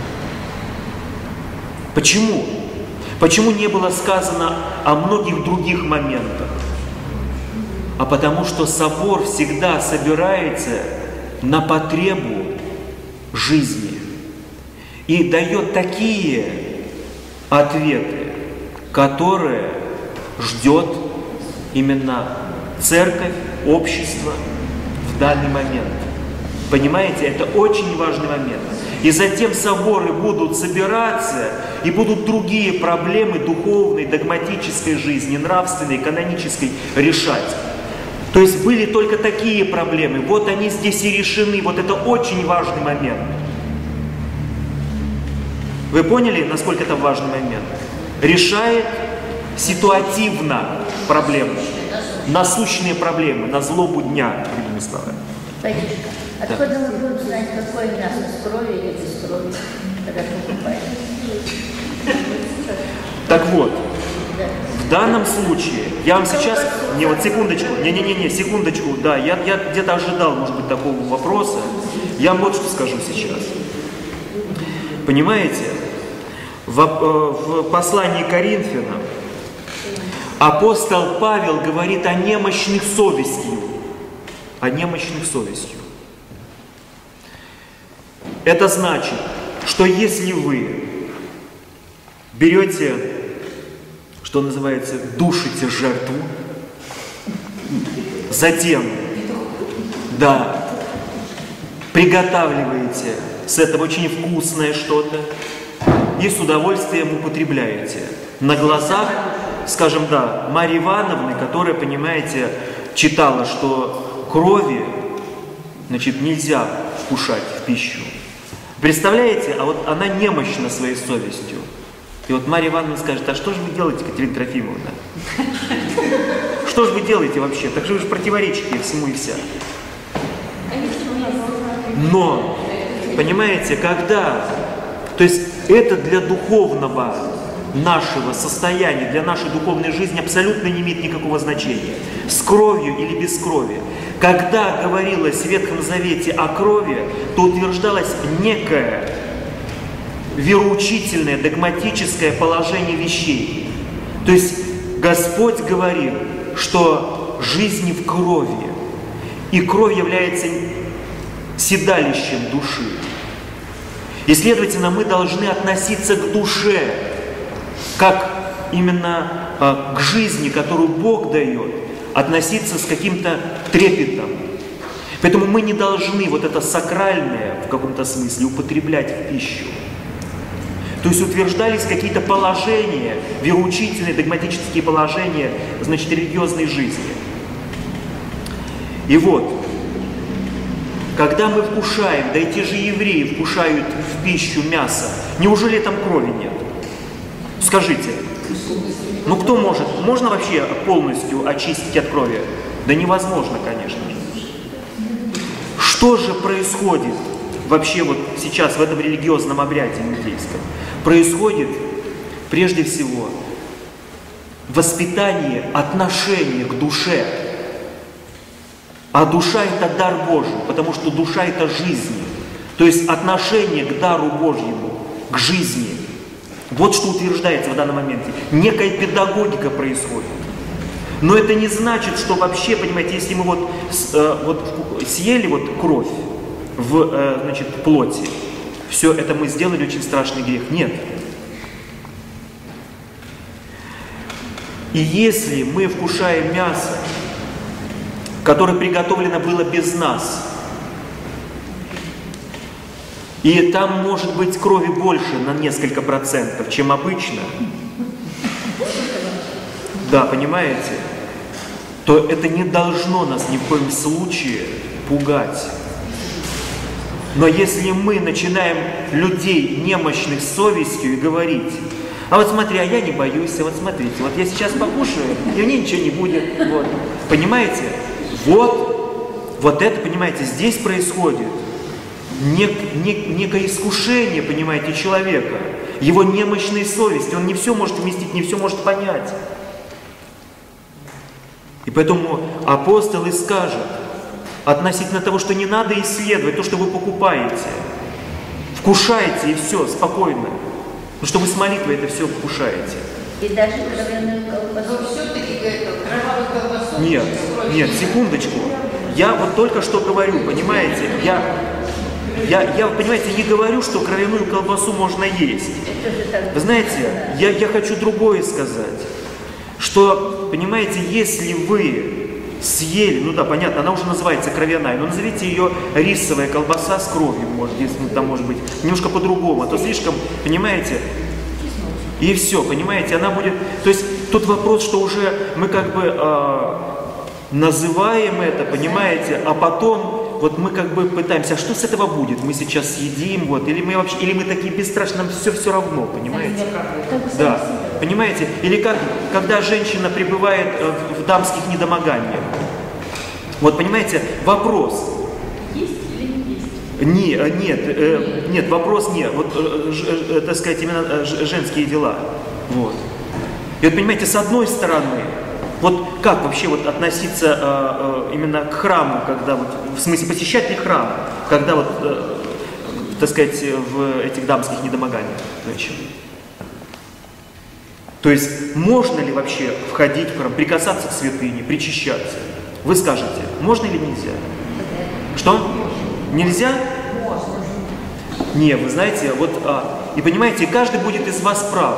Speaker 1: Почему? Почему не было сказано о многих других моментах? А потому что собор всегда собирается на потребу жизни и дает такие ответы, которые ждет именно церковь, общество в данный момент. Понимаете, это очень важный момент. И затем соборы будут собираться, и будут другие проблемы духовной, догматической жизни, нравственной, канонической решать. То есть были только такие проблемы, вот они здесь и решены, вот это очень важный момент. Вы поняли, насколько это важный момент? Решает ситуативно проблемы, насущные проблемы, на злобу дня, другими словами.
Speaker 6: Батюшка, откуда мы будем знать, какое мясо, с кровью или без крови, когда покупаем?
Speaker 1: Так вот, в данном случае, я вам сейчас, не вот секундочку, секундочку, да, я где-то ожидал, может быть, такого вопроса, я вам вот что скажу сейчас. Понимаете, в послании к Коринфянам апостол Павел говорит о немощных совестью. О немощных совестью. Это значит, что если вы берете, что называется, душите жертву, затем, да, приготавливаете с этого очень вкусное что-то и с удовольствием употребляете на глазах, скажем, да, Марьи Ивановны, которая, понимаете, читала, что крови, значит, нельзя вкушать в пищу. Представляете, а вот она немощна своей совестью. И вот Марья Ивановна скажет: а что же вы делаете, Катерина Трофимовна? Что же вы делаете вообще? Так же вы же противоречите всему и вся. Но, понимаете, когда... То есть это для духовного нашего состояния, для нашей духовной жизни абсолютно не имеет никакого значения. С кровью или без крови. Когда говорилось в Ветхом Завете о крови, то утверждалось некое вероучительное, догматическое положение вещей. То есть Господь говорил, что жизнь в крови, и кровь является седалищем души. И, следовательно, мы должны относиться к душе, как именно к жизни, которую Бог дает, относиться с каким-то трепетом. Поэтому мы не должны вот это сакральное в каком-то смысле употреблять в пищу. То есть утверждались какие-то положения, вероучительные, догматические положения, значит, религиозной жизни. И вот, когда мы вкушаем, да и те же евреи вкушают в пищу мясо, неужели там крови нет? Скажите, ну кто может? Можно вообще полностью очистить от крови? Да невозможно, конечно же. Что же происходит вообще вот сейчас в этом религиозном обряде иудейском? Происходит, прежде всего, воспитание отношения к душе. А душа – это дар Божий, потому что душа – это жизнь. То есть отношение к дару Божьему, к жизни. Вот что утверждается в данном моменте. Некая педагогика происходит. Но это не значит, что вообще, понимаете, если мы вот съели вот кровь в, значит, плоти, все это мы сделали очень страшный грех. Нет. И если мы вкушаем мясо, которое приготовлено было без нас, и там может быть крови больше на несколько процентов, чем обычно, да, понимаете, то это не должно нас ни в коем случае пугать. Но если мы начинаем людей, немощных совестью, и говорить: а вот смотри, а я не боюсь, а вот смотрите, вот я сейчас покушаю, и мне ничего не будет. Вот. Понимаете? Вот это, понимаете, здесь происходит некое искушение, понимаете, человека, его немощной совести. Он не все может вместить, не все может понять. И поэтому апостол и скажет относительно того, что не надо исследовать то, что вы покупаете. Вкушайте и все, спокойно. Потому что вы с молитвой это все вкушаете.
Speaker 6: И даже кровяную колбасу.
Speaker 4: Но все-таки кровавую колбасу.
Speaker 1: Нет, секундочку. Я вот только что говорю, понимаете, я, понимаете, не говорю, что кровяную колбасу можно есть. Вы знаете, я хочу другое сказать. Что, понимаете, если вы съели, ну да, понятно, она уже называется кровяная, но назовите ее рисовая колбаса с кровью, может, если там может быть немножко по-другому, а то слишком, понимаете, и все, понимаете, она будет, то есть тут вопрос, что уже мы как бы называем это, понимаете, а потом вот мы как бы пытаемся, а что с этого будет, мы сейчас съедим, вот, или мы вообще, или мы такие бесстрашные, нам все равно, понимаете, да, понимаете, или как, когда женщина пребывает в дамских недомоганиях, вот, понимаете, вопрос.
Speaker 5: Есть или не есть?
Speaker 1: Нет, вопрос нет, вот, так сказать, именно женские дела, вот. И вот, понимаете, с одной стороны, вот как вообще вот относиться именно к храму, когда вот, в смысле, посещать ли храм, когда вот, так сказать, в этих дамских недомоганиях женщин? То есть, можно ли вообще входить в храм, прикасаться к святыне, причащаться? Вы скажете, можно или нельзя? Что? Нельзя? Не, вы знаете, вот, и понимаете, каждый будет из вас прав.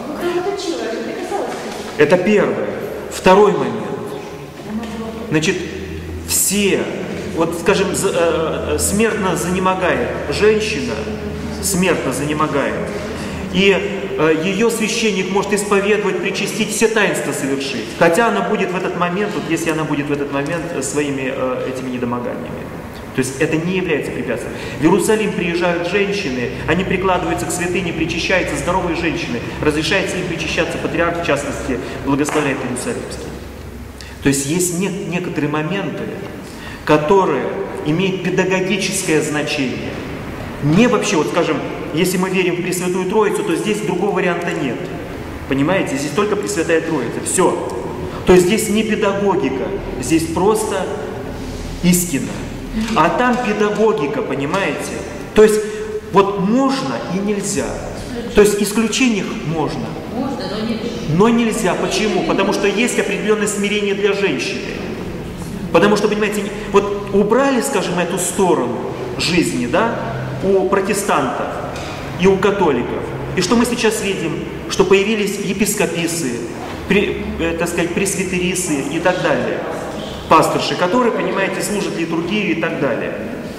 Speaker 1: Это первое. Второй момент. Значит, все, вот скажем, смертно занемогает женщина, смертно занемогает, и ее священник может исповедовать, причастить, все таинства совершить. Хотя она будет в этот момент, вот если она будет в этот момент своими этими недомоганиями. То есть это не является препятствием. В Иерусалим приезжают женщины, они прикладываются к святыне, причащаются, здоровые женщины. Разрешается им причащаться, патриарх, в частности, благословляет Иерусалимский. То есть есть некоторые моменты, которые имеют педагогическое значение. Не вообще, вот скажем, если мы верим в Пресвятую Троицу, то здесь другого варианта нет. Понимаете, здесь только Пресвятая Троица, все. То есть здесь не педагогика, здесь просто истина. А там педагогика, понимаете? То есть вот можно и нельзя. То есть исключениях можно.
Speaker 4: Можно, но нельзя.
Speaker 1: Но нельзя. Почему? Потому что есть определенное смирение для женщины. Потому что, понимаете, вот убрали, скажем, эту сторону жизни, да, у протестантов и у католиков. И что мы сейчас видим? Что появились епискописы, так сказать, пресвитерисы и так далее. Пасторши, которые, понимаете, служат литургию и так далее.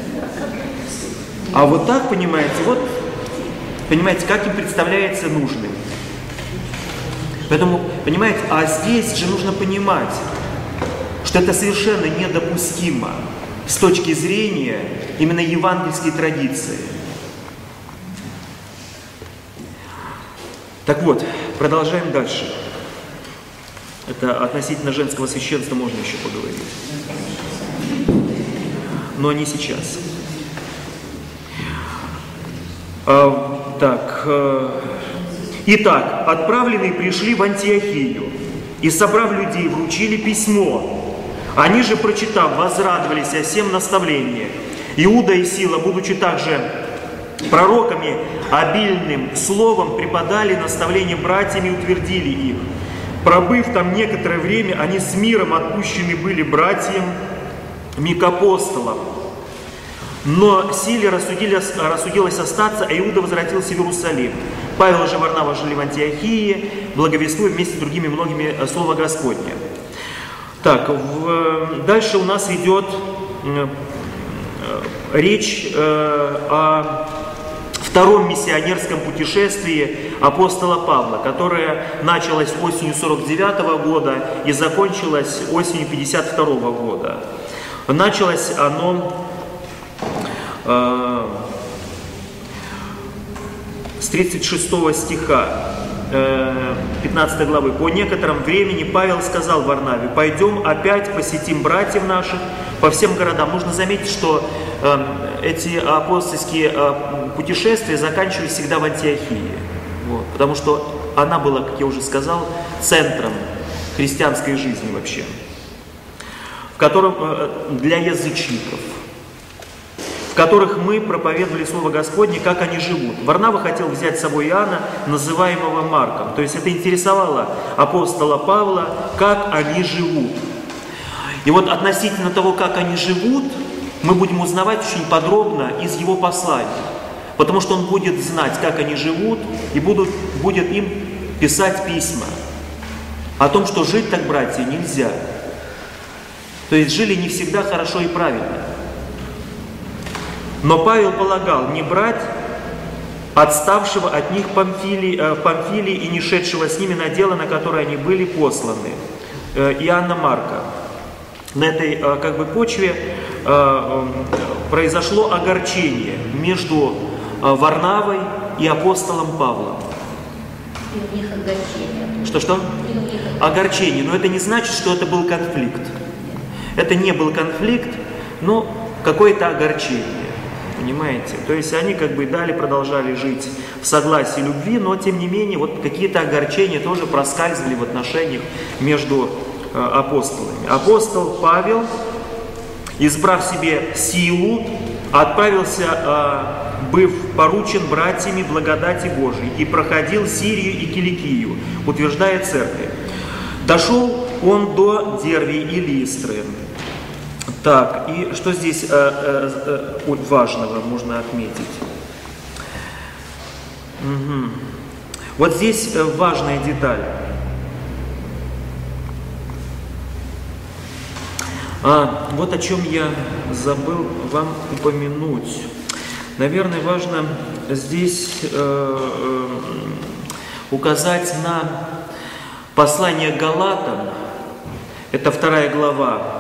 Speaker 1: А вот так, понимаете, вот, понимаете, как им представляется нужным. Поэтому, понимаете, а здесь же нужно понимать, что это совершенно недопустимо с точки зрения именно евангельской традиции. Так вот, продолжаем дальше. Это относительно женского священства можно еще поговорить. Но не сейчас. Итак, отправленные пришли в Антиохию и, собрав людей, вручили письмо. Они же, прочитав, возрадовались о всем наставлении. Иуда и Сила, будучи также пророками, обильным словом преподали наставления братьям и утвердили их. Пробыв там некоторое время, они с миром отпущены были братьям к апостолам. Но Силе рассудилось остаться, а Иуда возвратился в Иерусалим. Павел же Варнава жили в Антиохии, благовествуя вместе с другими многими Слово Господне. Так, дальше у нас идет речь о втором миссионерском путешествии апостола Павла, которое началось осенью 49 года и закончилось осенью 52 года. Началось оно с 36 стиха 15 главы. «По некотором времени Павел сказал Варнаве: пойдем опять посетим братьев наших по всем городам». Нужно заметить, что эти апостольские путешествия заканчивались всегда в Антиохии. Вот, потому что она была, как я уже сказал, центром христианской жизни вообще, в котором для язычников, в которых мы проповедовали Слово Господне, как они живут. Варнава хотел взять с собой Иоанна, называемого Марком. То есть это интересовало апостола Павла, как они живут. И вот относительно того, как они живут, мы будем узнавать очень подробно из его посланий. Потому что он будет знать, как они живут, и будет им писать письма о том, что жить так, братья, нельзя. То есть жили не всегда хорошо и правильно. Но Павел полагал не брать отставшего от них Памфилии и не шедшего с ними на дело, на которое они были посланы, Иоанна Марка. На этой почве произошло огорчение между Варнавой и апостолом Павлом.
Speaker 6: И у них огорчение.
Speaker 1: Что-что?
Speaker 6: И у них
Speaker 1: Огорчение. Но это не значит, что это был конфликт. Это не был конфликт, но какое-то огорчение. Понимаете? То есть они далее продолжали жить в согласии и любви, но тем не менее вот какие-то огорчения тоже проскальзывали в отношениях между апостолами. Апостол Павел, избрав себе силу, отправился, быв поручен братьями благодати Божией, и проходил Сирию и Киликию, утверждая церковь. Дошел он до Дервии и Листры. Так, и что здесь важного можно отметить? Угу. Вот здесь важная деталь. Вот о чем я забыл вам упомянуть. Наверное, важно здесь указать на послание к Галатам. Это 2 глава.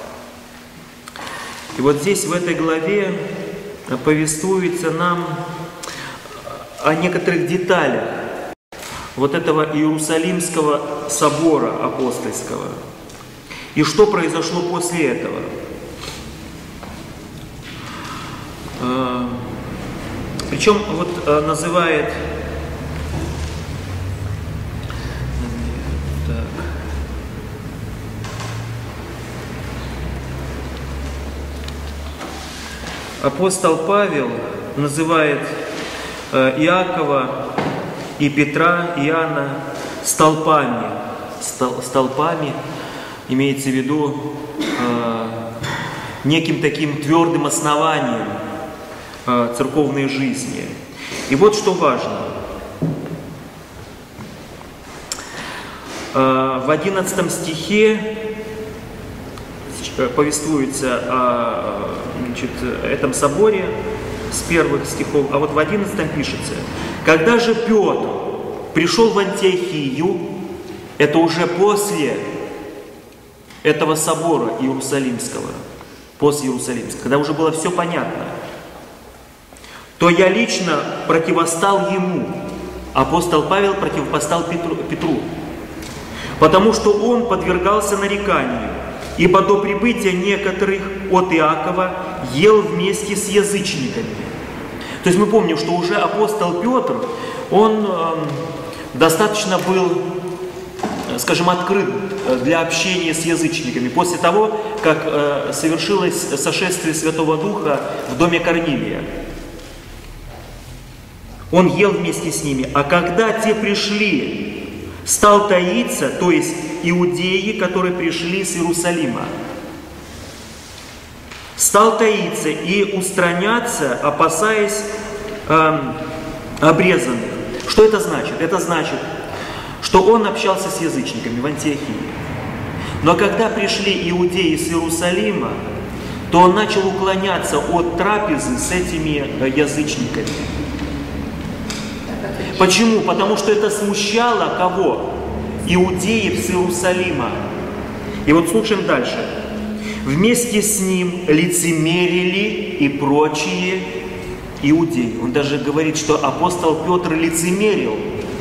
Speaker 1: И вот здесь, в этой главе, повествуется нам о некоторых деталях вот этого Иерусалимского собора апостольского. И что произошло после этого? Причем вот называет... Апостол Павел называет Иакова и Петра, Иоанна столпами. Столпами имеется в виду неким таким твердым основанием церковной жизни. И вот что важно. В 11 стихе повествуется о этом соборе с первых стихов, а вот в 11 пишется: «Когда же Петр пришел в Антиохию», это уже после этого собора Иерусалимского, после Иерусалимского, когда уже было все понятно, то я лично противостал ему». Апостол Павел противопостал Петру, потому что он подвергался нареканию, ибо до прибытия некоторых от Иакова ел вместе с язычниками. То есть мы помним, что уже апостол Петр, он достаточно был, скажем, открыт для общения с язычниками после того, как совершилось сошествие Святого Духа в доме Корнилия. Он ел вместе с ними, а когда те пришли, стал таиться, то есть иудеи, которые пришли с Иерусалима. стал таиться и устраняться, опасаясь обрезанных. Что это значит? Это значит, что он общался с язычниками в Антиохии. Но когда пришли иудеи с Иерусалима, то он начал уклоняться от трапезы с этими язычниками. Почему? Потому что это смущало кого? Иудеев с Иерусалима. И вот слушаем дальше. Вместе с ним лицемерили и прочие иудеи. Он даже говорит, что апостол Петр лицемерил.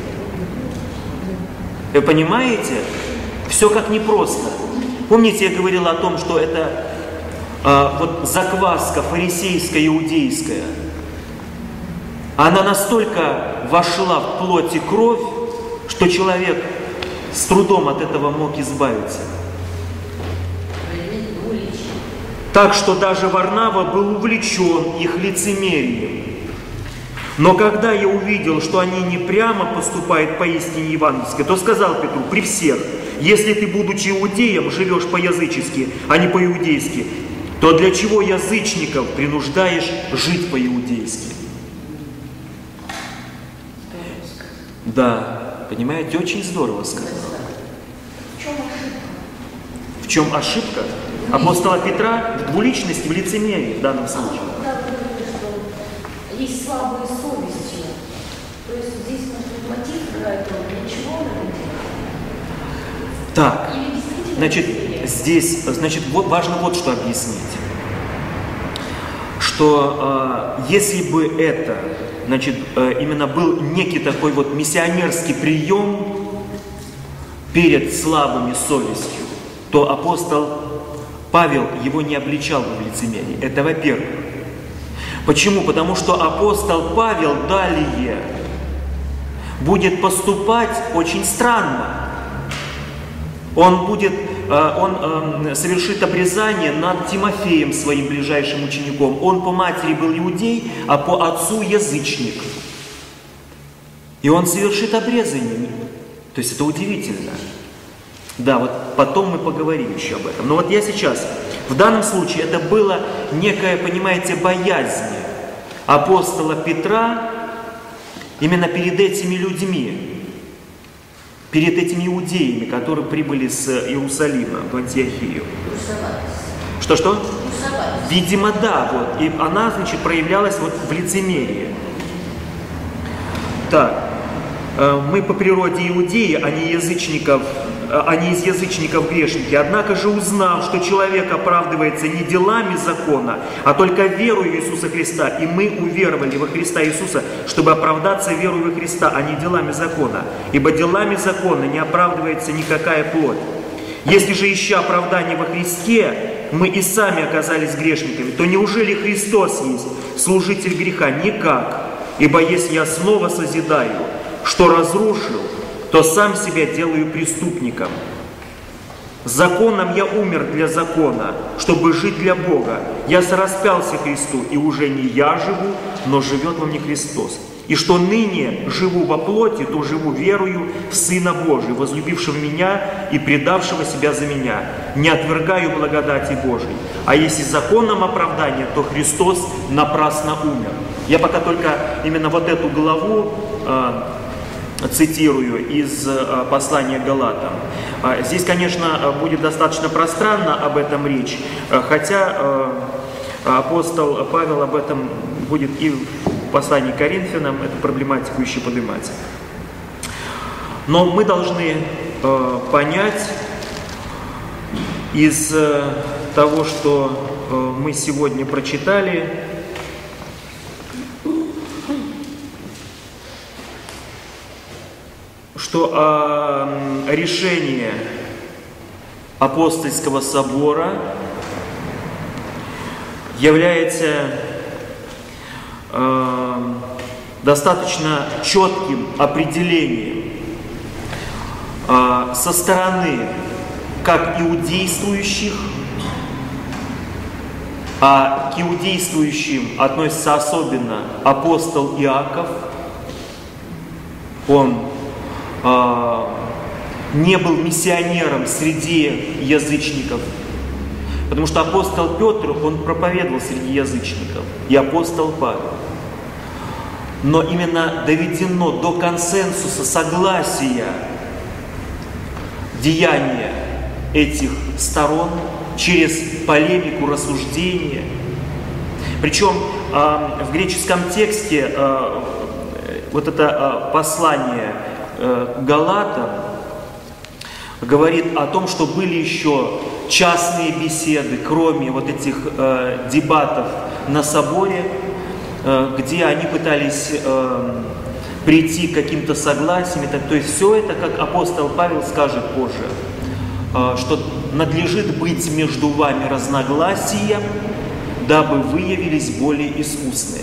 Speaker 1: Вы понимаете? Все как непросто. Помните, я говорил о том, что это вот закваска фарисейская, иудейская, она настолько вошла в плоть и кровь, что человек с трудом от этого мог избавиться. Так что даже Варнава был увлечен их лицемерием. Но когда я увидел, что они не прямо поступают поистине евангельски, то сказал Петру при всех: если ты, будучи иудеем, живешь по-язычески, а не по-иудейски, то для чего язычников принуждаешь жить по-иудейски? Да, понимаете, очень здорово сказано. В чем ошибка? Апостола Петра в двуличности, в лицемерии в данном случае.
Speaker 2: Когда вы говорите, что есть слабые совести, то есть здесь мотив для этого, для чего он это делает?
Speaker 1: Так,
Speaker 2: Или действительно
Speaker 1: значит, здесь, важно вот что объяснить. Что если бы это, именно был некий такой вот миссионерский прием перед слабыми совестью, то апостол Павел его не обличал бы в лицемерии. Это во-первых. Почему? Потому что апостол Павел далее будет поступать очень странно. Он совершит обрезание над Тимофеем, своим ближайшим учеником. Он по матери был иудей, а по отцу язычник. И он совершит обрезание. То есть это удивительно. Да, вот потом мы поговорим еще об этом. Но вот я сейчас, в данном случае это было некая, понимаете, боязнь апостола Петра именно перед этими людьми, перед этими иудеями, которые прибыли с Иерусалима в Антиохию. Что? Видимо, да, вот. И она, проявлялась вот в лицемерии. Так, мы по природе иудеи, а не из язычников грешники. Однако же, узнав, что человек оправдывается не делами закона, а только верою Иисуса Христа, и мы уверовали во Христа Иисуса, чтобы оправдаться верою во Христа, а не делами закона. Ибо делами закона не оправдывается никакая плоть. Если же, ища оправдание во Христе, мы и сами оказались грешниками, то неужели Христос есть служитель греха? Никак. Ибо если я снова созидаю, что разрушил, то сам себя делаю преступником. Законом я умер для закона, чтобы жить для Бога. Я сораспялся Христу, и уже не я живу, но живет во мне Христос. И что ныне живу во плоти, то живу верою в Сына Божия, возлюбившего меня и предавшего себя за меня. Не отвергаю благодати Божией. А если законом оправдания, то Христос напрасно умер. Я пока только именно вот эту главу цитирую из послания к Галатам. Здесь, конечно, будет достаточно пространно об этом речь, хотя апостол Павел об этом будет и в послании к Коринфянам эту проблематику еще поднимать. Но мы должны понять из того, что мы сегодня прочитали, что решение апостольского собора является достаточно четким определением со стороны как иудействующих, а к иудействующим относится особенно апостол Иаков. Он не был миссионером среди язычников. Потому что апостол Петр, он проповедовал среди язычников, и апостол Павел. Но именно доведено до консенсуса, согласия деяния этих сторон через полемику, рассуждение. Причем в греческом тексте вот это послание Галатам говорит о том, что были еще частные беседы, кроме вот этих дебатов на соборе, где они пытались прийти к каким-то согласиям. То есть все это, как апостол Павел скажет позже, что надлежит быть между вами разногласия, дабы вы явились более искусные.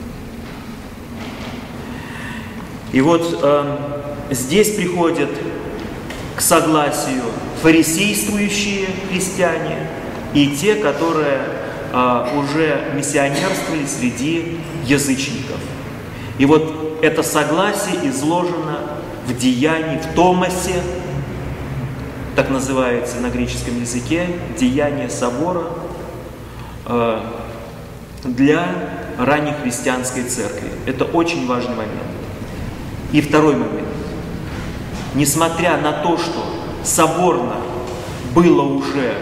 Speaker 1: И вот здесь приходят к согласию фарисействующие христиане и те, которые уже миссионерствовали среди язычников. И вот это согласие изложено в деянии, в Томасе, так называется на греческом языке, деяние собора для раннехристианской церкви. Это очень важный момент. И второй момент. Несмотря на то, что соборно было уже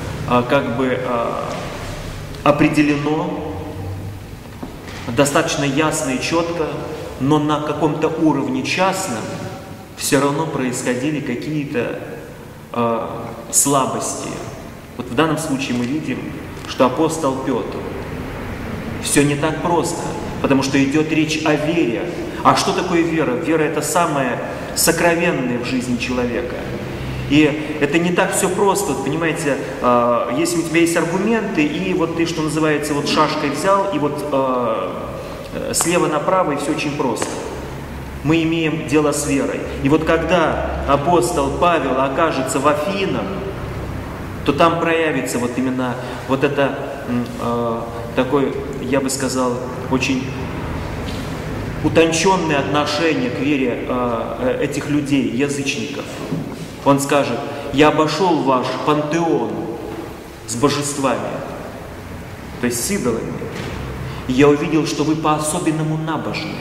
Speaker 1: определено достаточно ясно и четко, но на каком-то уровне частном все равно происходили какие-то слабости. Вот в данном случае мы видим, что апостол Петр, все не так просто, потому что идет речь о вере. А что такое вера? Вера – это самое сокровенное в жизни человека. И это не так все просто. Вот, понимаете, если у тебя есть аргументы, и вот ты, что называется, вот шашкой взял, и вот слева направо, и все очень просто. Мы имеем дело с верой. И вот когда апостол Павел окажется в Афинах, то там проявится вот именно вот это такое, я бы сказал, очень утонченное отношение к вере этих людей, язычников. Он скажет: я обошел ваш пантеон с божествами, то есть с идолами, и я увидел, что вы по-особенному набожны.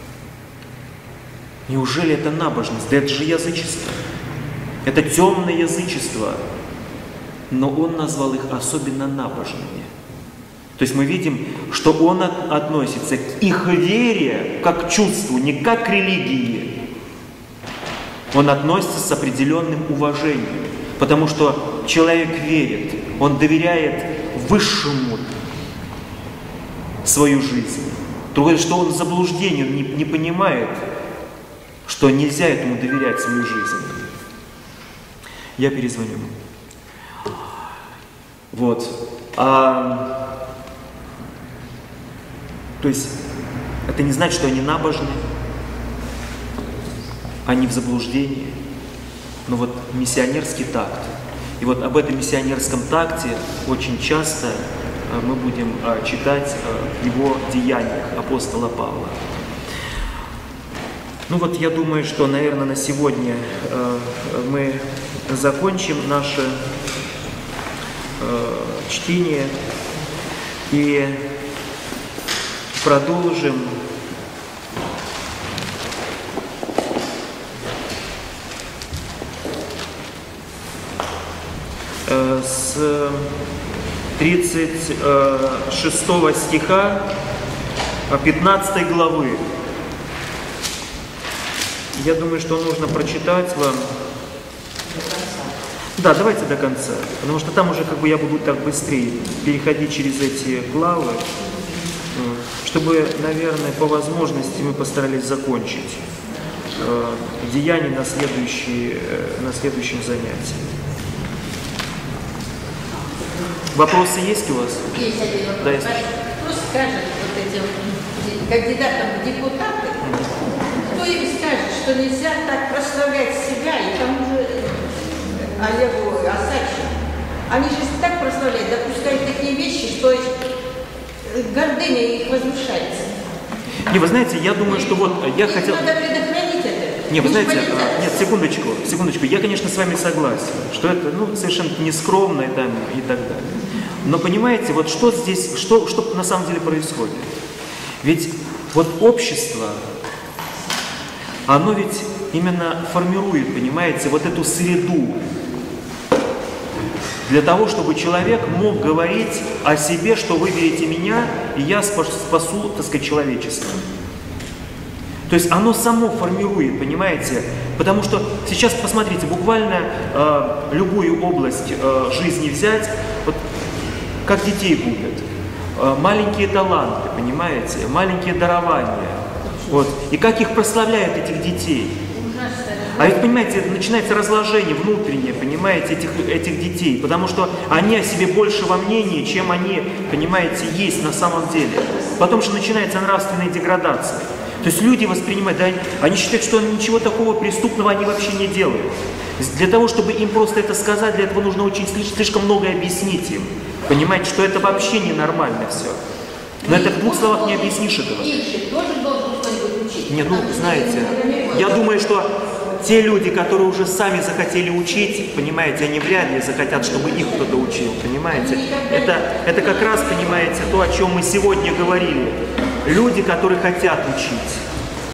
Speaker 1: Неужели это набожность? Да это же язычество. Это темное язычество. Но он назвал их особенно набожными. То есть мы видим, что он относится к их вере как к чувству, не как к религии. Он относится с определенным уважением, потому что человек верит, он доверяет высшему свою жизнь. Другое, что он в заблуждении, он не понимает, что нельзя этому доверять свою жизнь. Я перезвоню. Вот. То есть это не значит, что они набожны, они в заблуждении. Но вот миссионерский такт. И вот об этом миссионерском такте очень часто мы будем читать в его деяниях апостола Павла. Ну вот я думаю, что, наверное, на сегодня мы закончим наше чтение и продолжим с 36 стиха 15 главы. Я думаю, что нужно прочитать вам. Да, давайте до конца, потому что там уже я буду так быстрее переходить через эти главы, чтобы, наверное, по возможности мы постарались закончить деяния на следующем занятии. Вопросы есть у вас?
Speaker 4: Есть один вопрос.
Speaker 1: Да, есть.
Speaker 4: Кто скажет вот этим кандидатам в депутаты, кто им скажет, что нельзя так прославлять себя и тому же Олегу Осадчику? Они же так прославляют, допускают такие вещи, что гордыня их возвышается.
Speaker 1: Не, вы знаете, я думаю, что вот я хотел...
Speaker 4: Надо предохранить это.
Speaker 1: Не, вы знаете, нет, секундочку. Я, конечно, с вами согласен, что это, ну, совершенно нескромно там, и так далее. Но понимаете, вот что здесь, что на самом деле происходит? Ведь вот общество, оно ведь именно формирует, понимаете, вот эту среду для того, чтобы человек мог говорить о себе, что вы верите меня, и я спасу, так сказать, человечество. То есть оно само формирует, понимаете? Потому что сейчас, посмотрите, буквально любую область жизни взять, вот как детей губят, маленькие таланты, понимаете, маленькие дарования, вот, и как их прославляют, этих детей. А ведь, понимаете, начинается разложение внутреннее, понимаете, этих детей, потому что они о себе большего мнения, чем они, понимаете, есть на самом деле. Потом же начинается нравственная деградация. То есть люди воспринимают, да, они считают, что ничего такого преступного они вообще не делают. Для того, чтобы им просто это сказать, для этого нужно очень слишком многое объяснить им. Понимаете, что это вообще ненормально все. Но это в двух словах не объяснишь этого. Нет, ну, знаете, я думаю, что те люди, которые уже сами захотели учить, понимаете, они вряд ли захотят, чтобы их кто-то учил, понимаете. Это как раз, понимаете, то, о чем мы сегодня говорили. Люди, которые хотят учить.